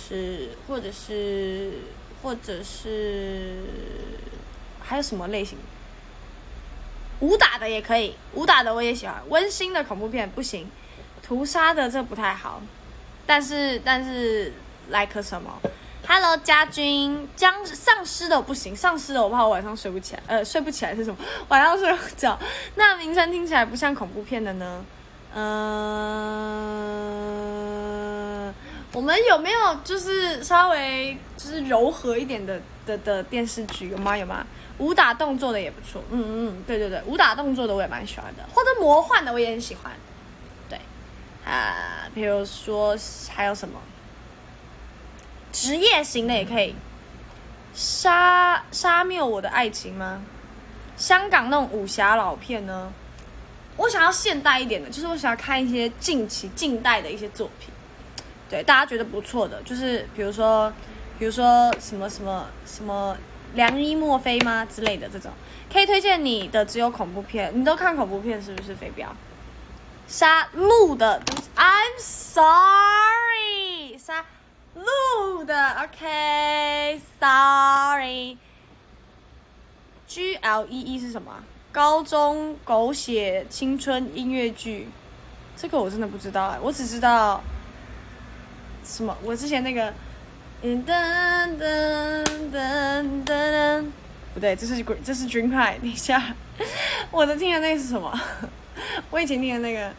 还有什么类型？武打的也可以，武打的我也喜欢。温馨的恐怖片不行，屠杀的这不太好。但是 like 什么 ？Hello 家军，丧尸的不行，丧尸的我怕我晚上睡不起来。睡不起来是什么？晚上睡不着。那名称听起来不像恐怖片的呢？我们有没有就是稍微就是柔和一点的电视剧有吗？武打动作的也不错，对，武打动作的我也蛮喜欢的，或者魔幻的我也很喜欢，对，比如说还有什么职业型的也可以，杀灭我的爱情吗？香港那种武侠老片呢？我想要现代一点的，就是我想要看一些近代的一些作品，对，大家觉得不错的，就是比如说什么。良医莫非吗之类的这种，可以推荐你的只有恐怖片，你都看恐怖片是不是？飞镖，杀戮的 ，I'm sorry， 杀戮的 ，OK，sorry。GLEE 是什么？高中狗血青春音乐剧，这个我真的不知道我只知道什么？我之前那个。不对，这是 Dream High。等一下，我听的那个是什么？我以前听的那个，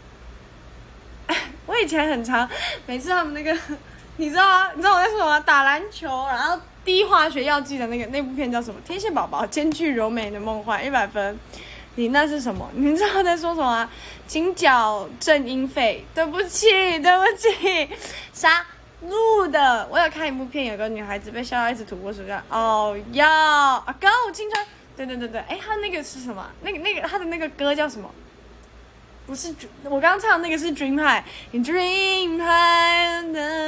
我以前很常，每次他们那个，你知道我在说什么？打篮球，然后低化学药剂的那部片叫什么？天线宝宝兼具柔美的梦幻，100分。你那是什么？你知道我在说什么？请缴正音费，对不起，啥？录的，我有看一部片，有个女孩子被笑到一直吐过水这样。哦要啊，歌舞青春，对，她那个是什么？那个她的那个歌叫什么？不是，我刚刚唱的那个是 Dream High，Dream High，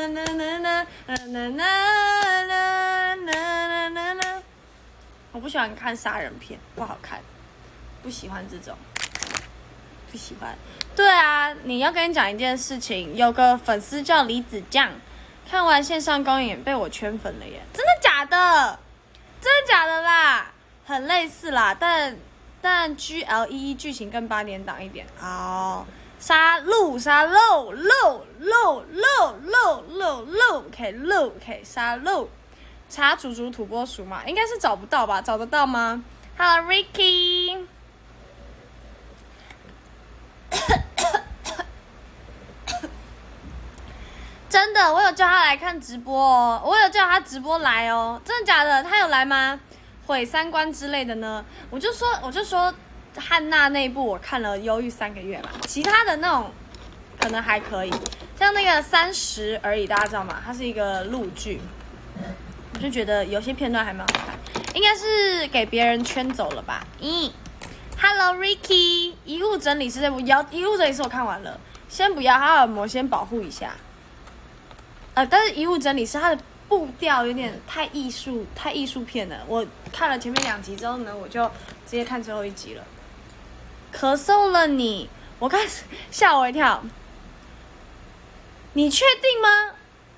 我不喜欢看杀人片，不好看，不喜欢这种，不喜欢。对啊，你要跟你讲一件事情，有个粉丝叫李子酱。看完线上公演被我圈粉了耶！真的假的？真的假的啦？很类似啦，但 GLEE 剧情更8点档一点。好，杀戮，OK， 杀戮。查竹土拨鼠嘛，应该是找不到吧？找得到吗 ？Hello Ricky。真的，我有叫他来看直播哦，我有叫他直播来哦，真的假的？他有来吗？毁三观之类的呢？我就说汉娜那一部我看了忧郁3个月嘛，其他的那种可能还可以，像那个30而已，大家知道吗？它是一个陆剧，我就觉得有些片段还蛮好看，应该是给别人圈走了吧。Hello Ricky， 遗物整理师这部遗物整理师我看完了，先不要，哈尔摩先保护一下。但是遗物整理师它的步调有点太艺术片了。我看了前面2集之后呢，我就直接看最后1集了。咳嗽了你，我看吓我一跳。你确定吗？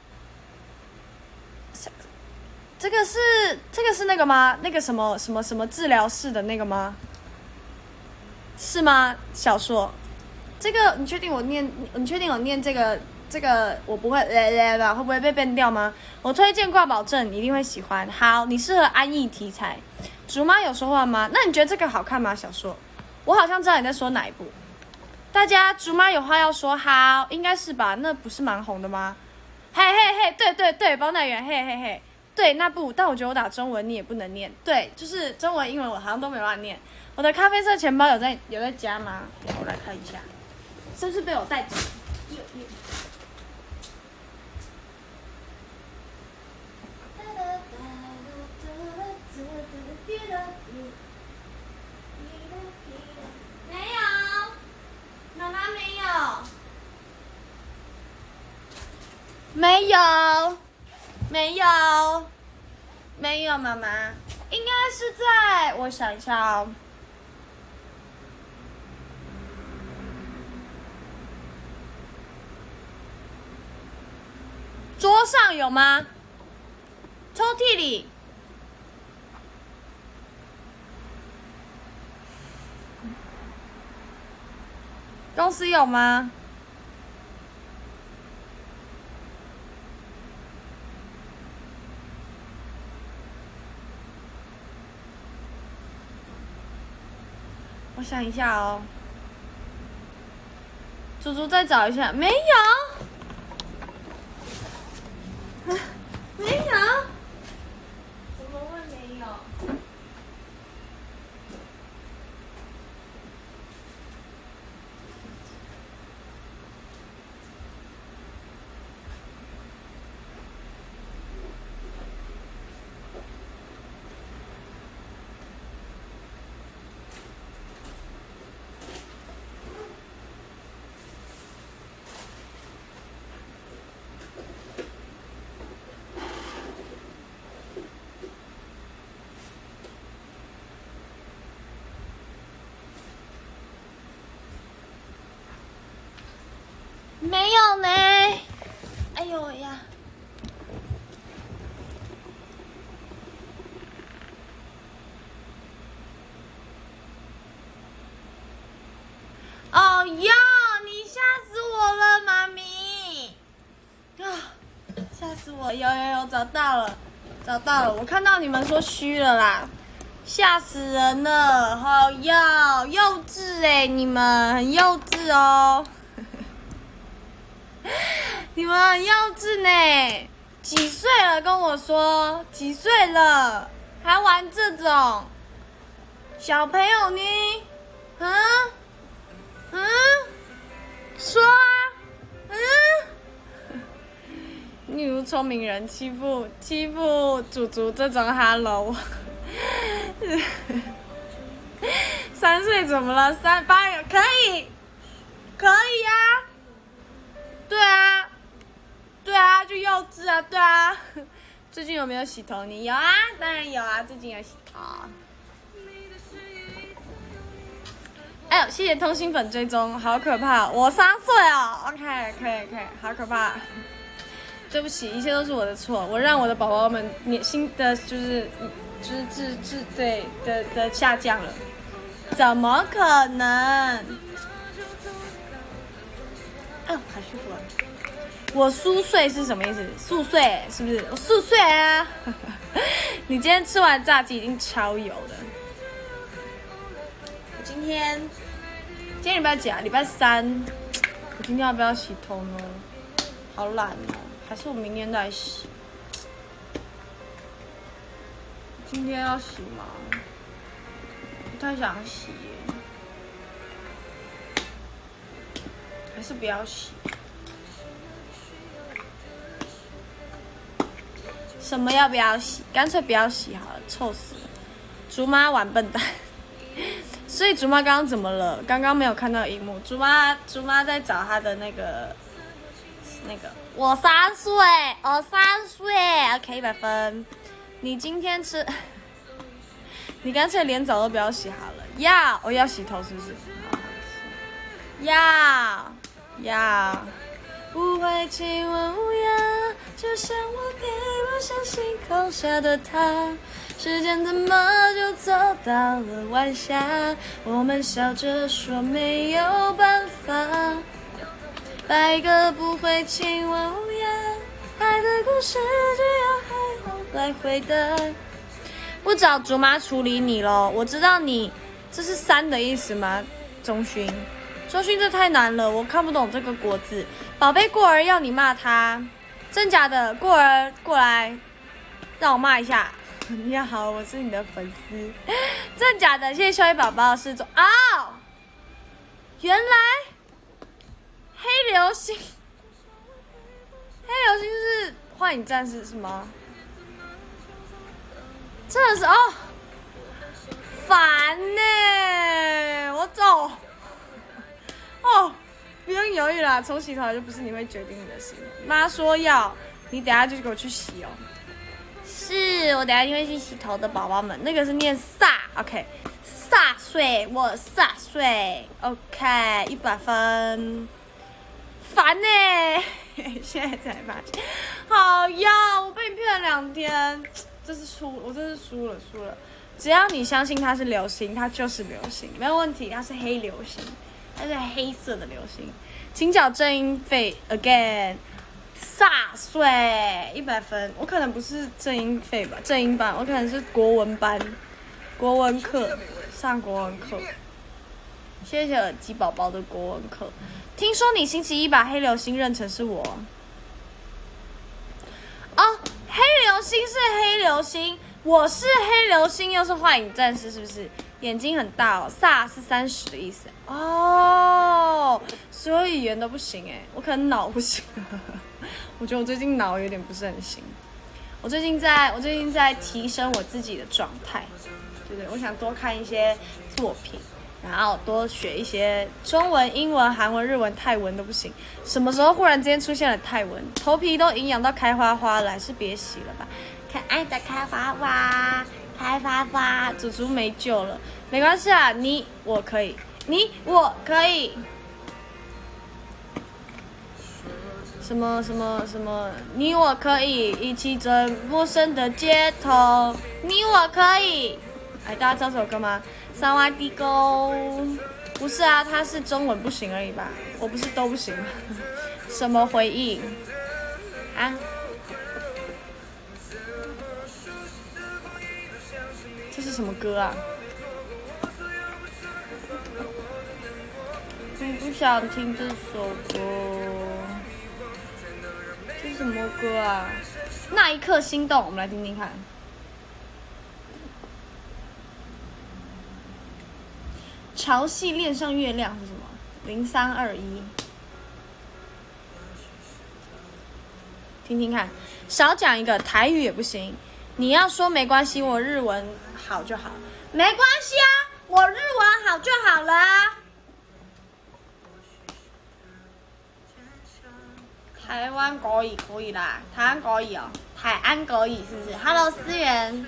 这个是那个吗？那个什么治疗室的那个吗？是吗？小硕， 这个你确定我念？你确定我念这个我不会吧？会不会被 ban 掉吗？我推荐挂保证，你一定会喜欢。好，你适合安逸题材。竹妈有说话吗？那你觉得这个好看吗？小说，我好像知道你在说哪一部。大家竹妈有话要说，好，应该是吧？那不是蛮红的吗？嘿嘿嘿，对对对，包奶员，嘿嘿嘿，对那部，但我觉得我打中文你也不能念，对，就是中文、英文我好像都没办法念。我的咖啡色钱包有在加吗？我来看一下，是不是被我带走？没有，妈妈没有，没有，没有，没有，妈妈应该是在，我想一下哦。桌上有吗？抽屉里。公司有吗？我想一下哦。猪猪再找一下，没有。没有？怎么会没有？没有呢，哎呦呀！哦哟，你吓死我了，妈咪！啊，吓死我！有，找到了，我看到你们说虚了啦，吓死人了！好哟，幼稚哎，你们很幼稚哦。你们很幼稚呢，几岁了？跟我说几岁了，还玩这种小朋友呢？说啊，例如聪明人欺负祖这种 hello， 3岁怎么了？3、8可以啊，对啊，就幼稚啊，对啊。最近有没有洗头？你有啊？当然有啊，最近有洗头。哎呦，谢谢通心粉追踪，好可怕！我3岁哦 ，OK， 可以，好可怕。对不起，一切都是我的错，我让我的宝宝们新的就是对的下降了，怎么可能？哦，好舒服啊！我酥碎是什么意思？素碎是不是？我素碎啊！你今天吃完炸鸡一定超油的。我今天礼拜几啊？礼拜3。我今天要不要洗头呢？好懒哦，还是我明天再洗？今天要洗吗？不太想洗耶，还是不要洗？什么要不要洗？干脆不要洗好了，臭死了！竹妈玩笨蛋。所以竹妈刚刚怎么了？刚刚没有看到荧幕。竹妈在找她的那个。我3岁，OK 100分。你今天吃，你干脆连澡都不要洗好了。我要洗头是不是？要。 不会亲吻无恙，就像我配不上心口下的他。时间怎么就走到了晚霞？我们笑着说没有办法。白鸽不会亲吻乌鸦，爱的故事只有海鸥来回答。不找竹妈处理你咯，我知道你这是3的意思吗？中勋，中勋这太难了，我看不懂这个国字。宝贝过儿要你骂他，真假的？过儿过来，让我骂一下。你好，我是你的粉丝。真假的？谢谢修一宝宝是哦，原来黑流星，黑流星是幻影战士是吗？真的是哦，烦呢，我走。哦，不用犹豫啦，重洗头就不是你会决定的事。妈说要，你等下就给我去洗哦。是我等下因为去洗头的宝宝们，那个是念飒 ，OK， 飒岁，我飒岁 ，OK， 100分，烦呢，现在才发现，好呀，我被你骗了2天，我这是输了，只要你相信它是流星，它就是流星，没有问题，它是黑流星，它是黑色的流星，请缴正音费 again。飒岁100分，我可能不是正音费吧，正音班，我可能是国文班，国文课上国文课。谢谢耳机宝宝的国文课。听说你星期一把黑流星认成是我。哦，黑流星是黑流星，我是黑流星，又是幻影战士，是不是？眼睛很大哦，飒是30的意思哦，所有语言都不行哎，我可能脑不行。我觉得我最近脑有点不是很行，我最近在提升我自己的状态，对不对？我想多看一些作品，然后多学一些中文、英文、韩文、日文、泰文都不行。什么时候忽然之间出现了泰文？头皮都营养到开花花了，还是别洗了吧？可爱的开花花，开花花，祖祖没救了，没关系啊，你我可以，你我可以。什么，你我可以一起走陌生的街头，你我可以。哎，大家知道这首歌吗？萨瓦迪沟，不是啊，它是中文不行而已吧？我不是都不行吗？什么回应啊？这是什么歌啊？我不想听这首歌。这是什么歌啊？那一刻心动，我们来听听看。潮汐恋上月亮是什么？0321，听听看。少讲一个，台语也不行。你要说没关系，我日文好就好。没关系啊，我日文好就好了啊。台湾国语可以啦，台湾国语哦，台湾国语是不是 ？Hello， 思源，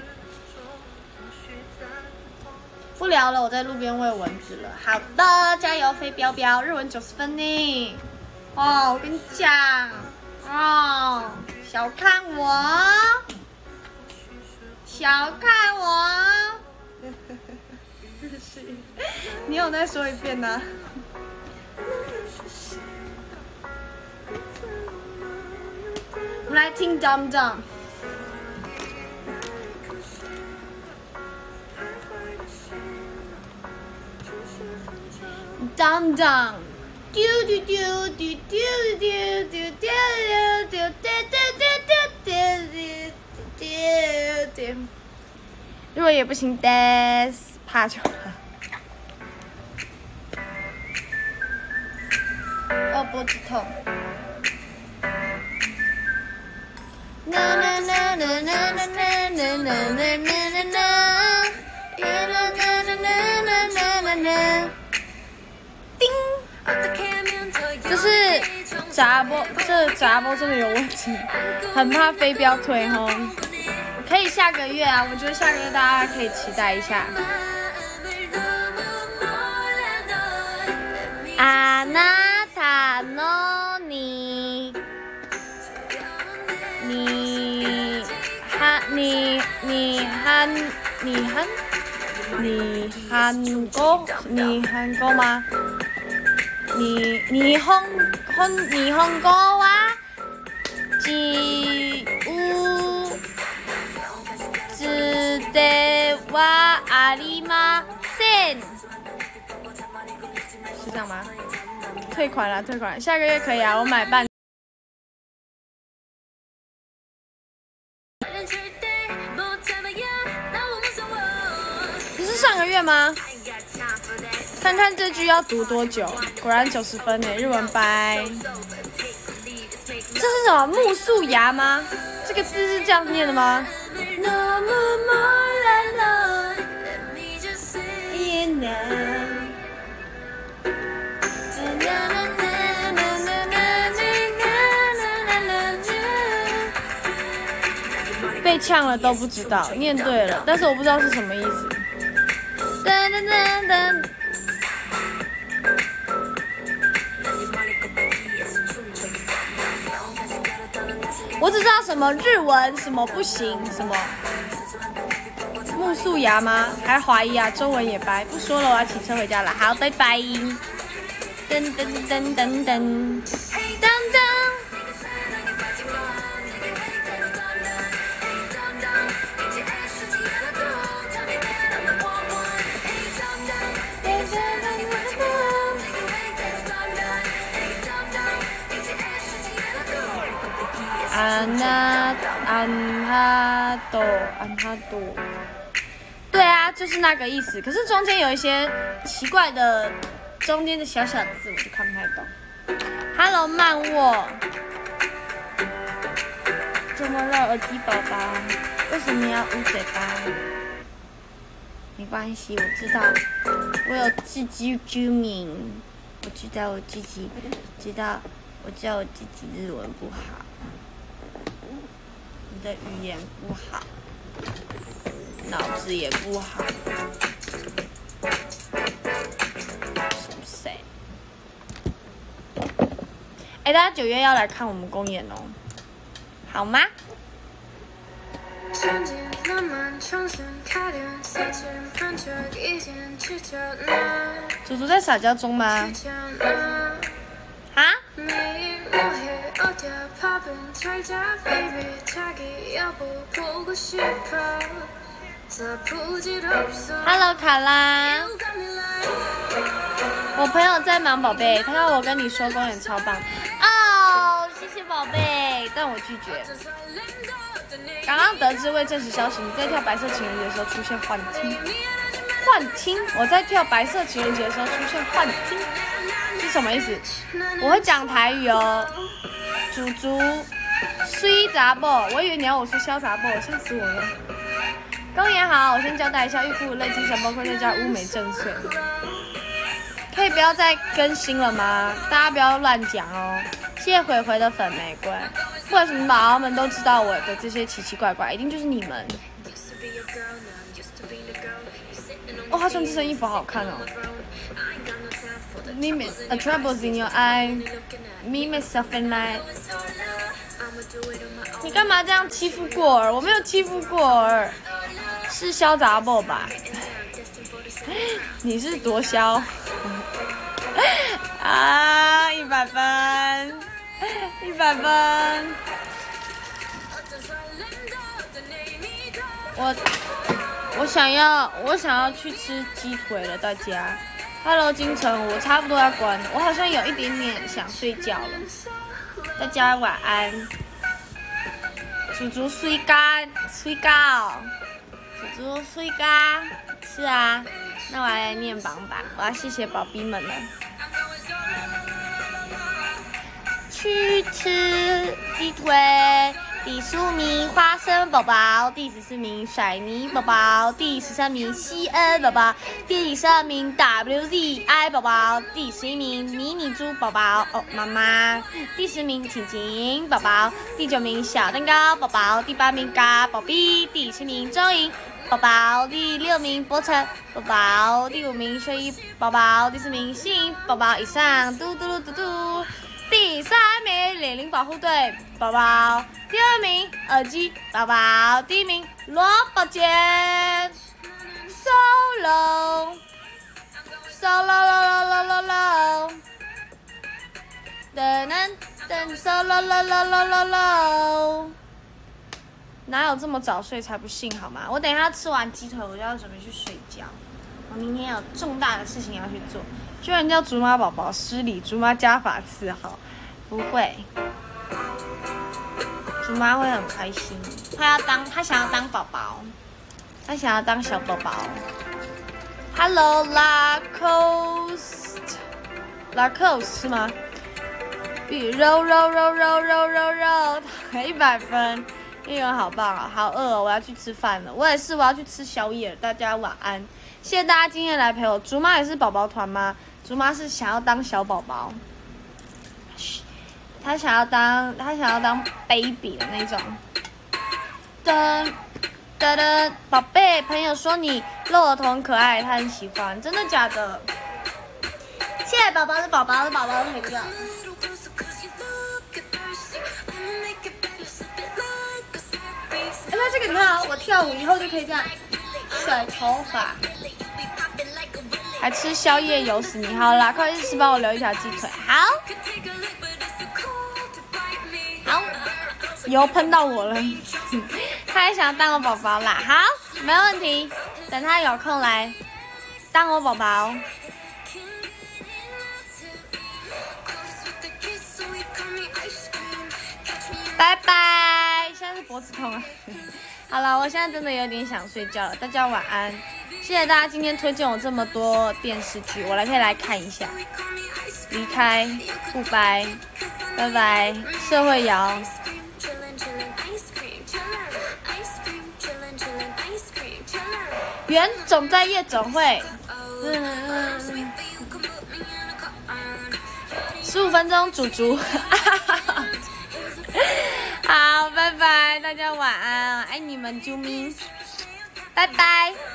不聊了，我在路边喂蚊子了。好的，加油，飞彪彪，日文90分呢。哦，我跟你讲，哦，小看我，小看我。你有再说一遍呢？我们来听 Dum Dum。Dum Dum， 丢丢丢丢丢丢丢丢丢丢丢丢丢。如果也不行 ，dance 怕就好。哦，脖子痛。就是闸波，这闸波真的有问题，很怕飞镖推吼。可以下个月啊，我觉得下个月大家可以期待一下。あなたのに韩国吗？日本語は自由ではありません。是这样吗？退款了，下个月可以啊，我买半。不是上个月吗？看看这句要读多久？果然90分呢，日文掰。这是什么？木素芽吗？这个字是这样念的吗？被呛了都不知道，念对了，但是我不知道是什么意思。噔噔噔噔。我只知道什么日文什么不行，什么木素芽吗？还怀疑啊，中文也掰。不说了，我要骑车回家了。好，拜拜。噔噔噔噔噔噔噔。安哈多，对啊，就是那个意思。可是中间有一些奇怪的，中间的小字我就看不太懂。Hello， 慢握，怎么了，耳机宝宝？为什么要捂嘴巴？没关系，我知道，我有自知之明，我知道我自己日文不好。你的语言不好，脑子也不好，是不是？大家9月要来看我们公演哦，好吗？祖祖在撒娇中吗？啊？Hello， 卡拉，我朋友在忙，宝贝，他让我跟你说公演超棒哦，谢谢宝贝，但我拒绝。刚刚得知未证实消息，你在跳白色情人节的时候出现幻听，我在跳白色情人节的时候出现幻听，是什么意思？我会讲台语哦，祖祖。水杂宝，我以为你要我说潇洒宝，吓死我了。公演好，我先交代一下，预估累计成包括再加乌梅正碎，可以不要再更新了吗？大家不要乱讲哦。谢谢回回的粉玫瑰，为什么宝宝们都知道我的这些奇奇怪怪？一定就是你们。哦，他穿这身衣服好好看哦。Me miss a troubles in your eye, me myself and I。你干嘛这样欺负过儿？我没有欺负过儿，是潇洒宝吧？你是多潇啊！100分，100分。我想要去吃鸡腿了，大家。Hello， 金城，我差不多要关了，我好像有一点点想睡觉了。大家晚安。祖祖睡觉，祖祖睡觉，是啊。那我来念榜吧，我要谢谢宝贝们了。去吃鸡腿。第15名花生宝宝，第14名甩泥宝宝，第13名西恩宝宝，第12名 WZI 宝宝，第11名迷你猪宝宝哦妈妈，第10名晴晴宝宝，第9名小蛋糕宝宝，第8名嘎宝贝，第7名周莹宝宝，第6名波晨宝宝，第5名薛一宝宝，第4名信宝宝。以上嘟嘟嘟嘟。 第3名脸龄保护队宝宝，第2名耳机宝宝，第1名萝卜姐 ，solo solo， 噔噔噔 solo， 哪有这么早睡才不信好吗？我等一下吃完鸡腿，我就要准备去睡觉。我明天有重大的事情要去做。居然叫竹马宝宝失礼，竹马加法伺候，不会，竹马会很开心。他想要当宝宝，他想要当小宝宝。Hello Lacoste 是吗？肉，100分，英文好棒啊！好饿哦，我要去吃饭了。我也是，我要去吃宵夜了。大家晚安，谢谢大家今天来陪我。竹妈也是宝宝团吗？竹妈是想要当小宝宝，她想要当 baby 的那种。噔噔噔，宝贝，朋友说你露耳朵很可爱，他很喜欢，真的假的？谢谢宝宝的朋友。那这个你看啊，我跳舞以后就可以这样甩头发，还吃宵夜油死你！好啦，快去吃，帮我留一条鸡腿。好，油喷到我了。他还想当我宝宝啦，好，没问题，等他有空来当我宝宝。拜拜，现在是脖子痛啊。好了，我现在真的有点想睡觉了，大家晚安。谢谢大家今天推荐我这么多电视剧，我可以来看一下。离开，不拜，拜拜，社会摇。原总在夜总会。15分钟，煮煮。好，拜拜，大家晚安，爱你们，啾咪，拜拜。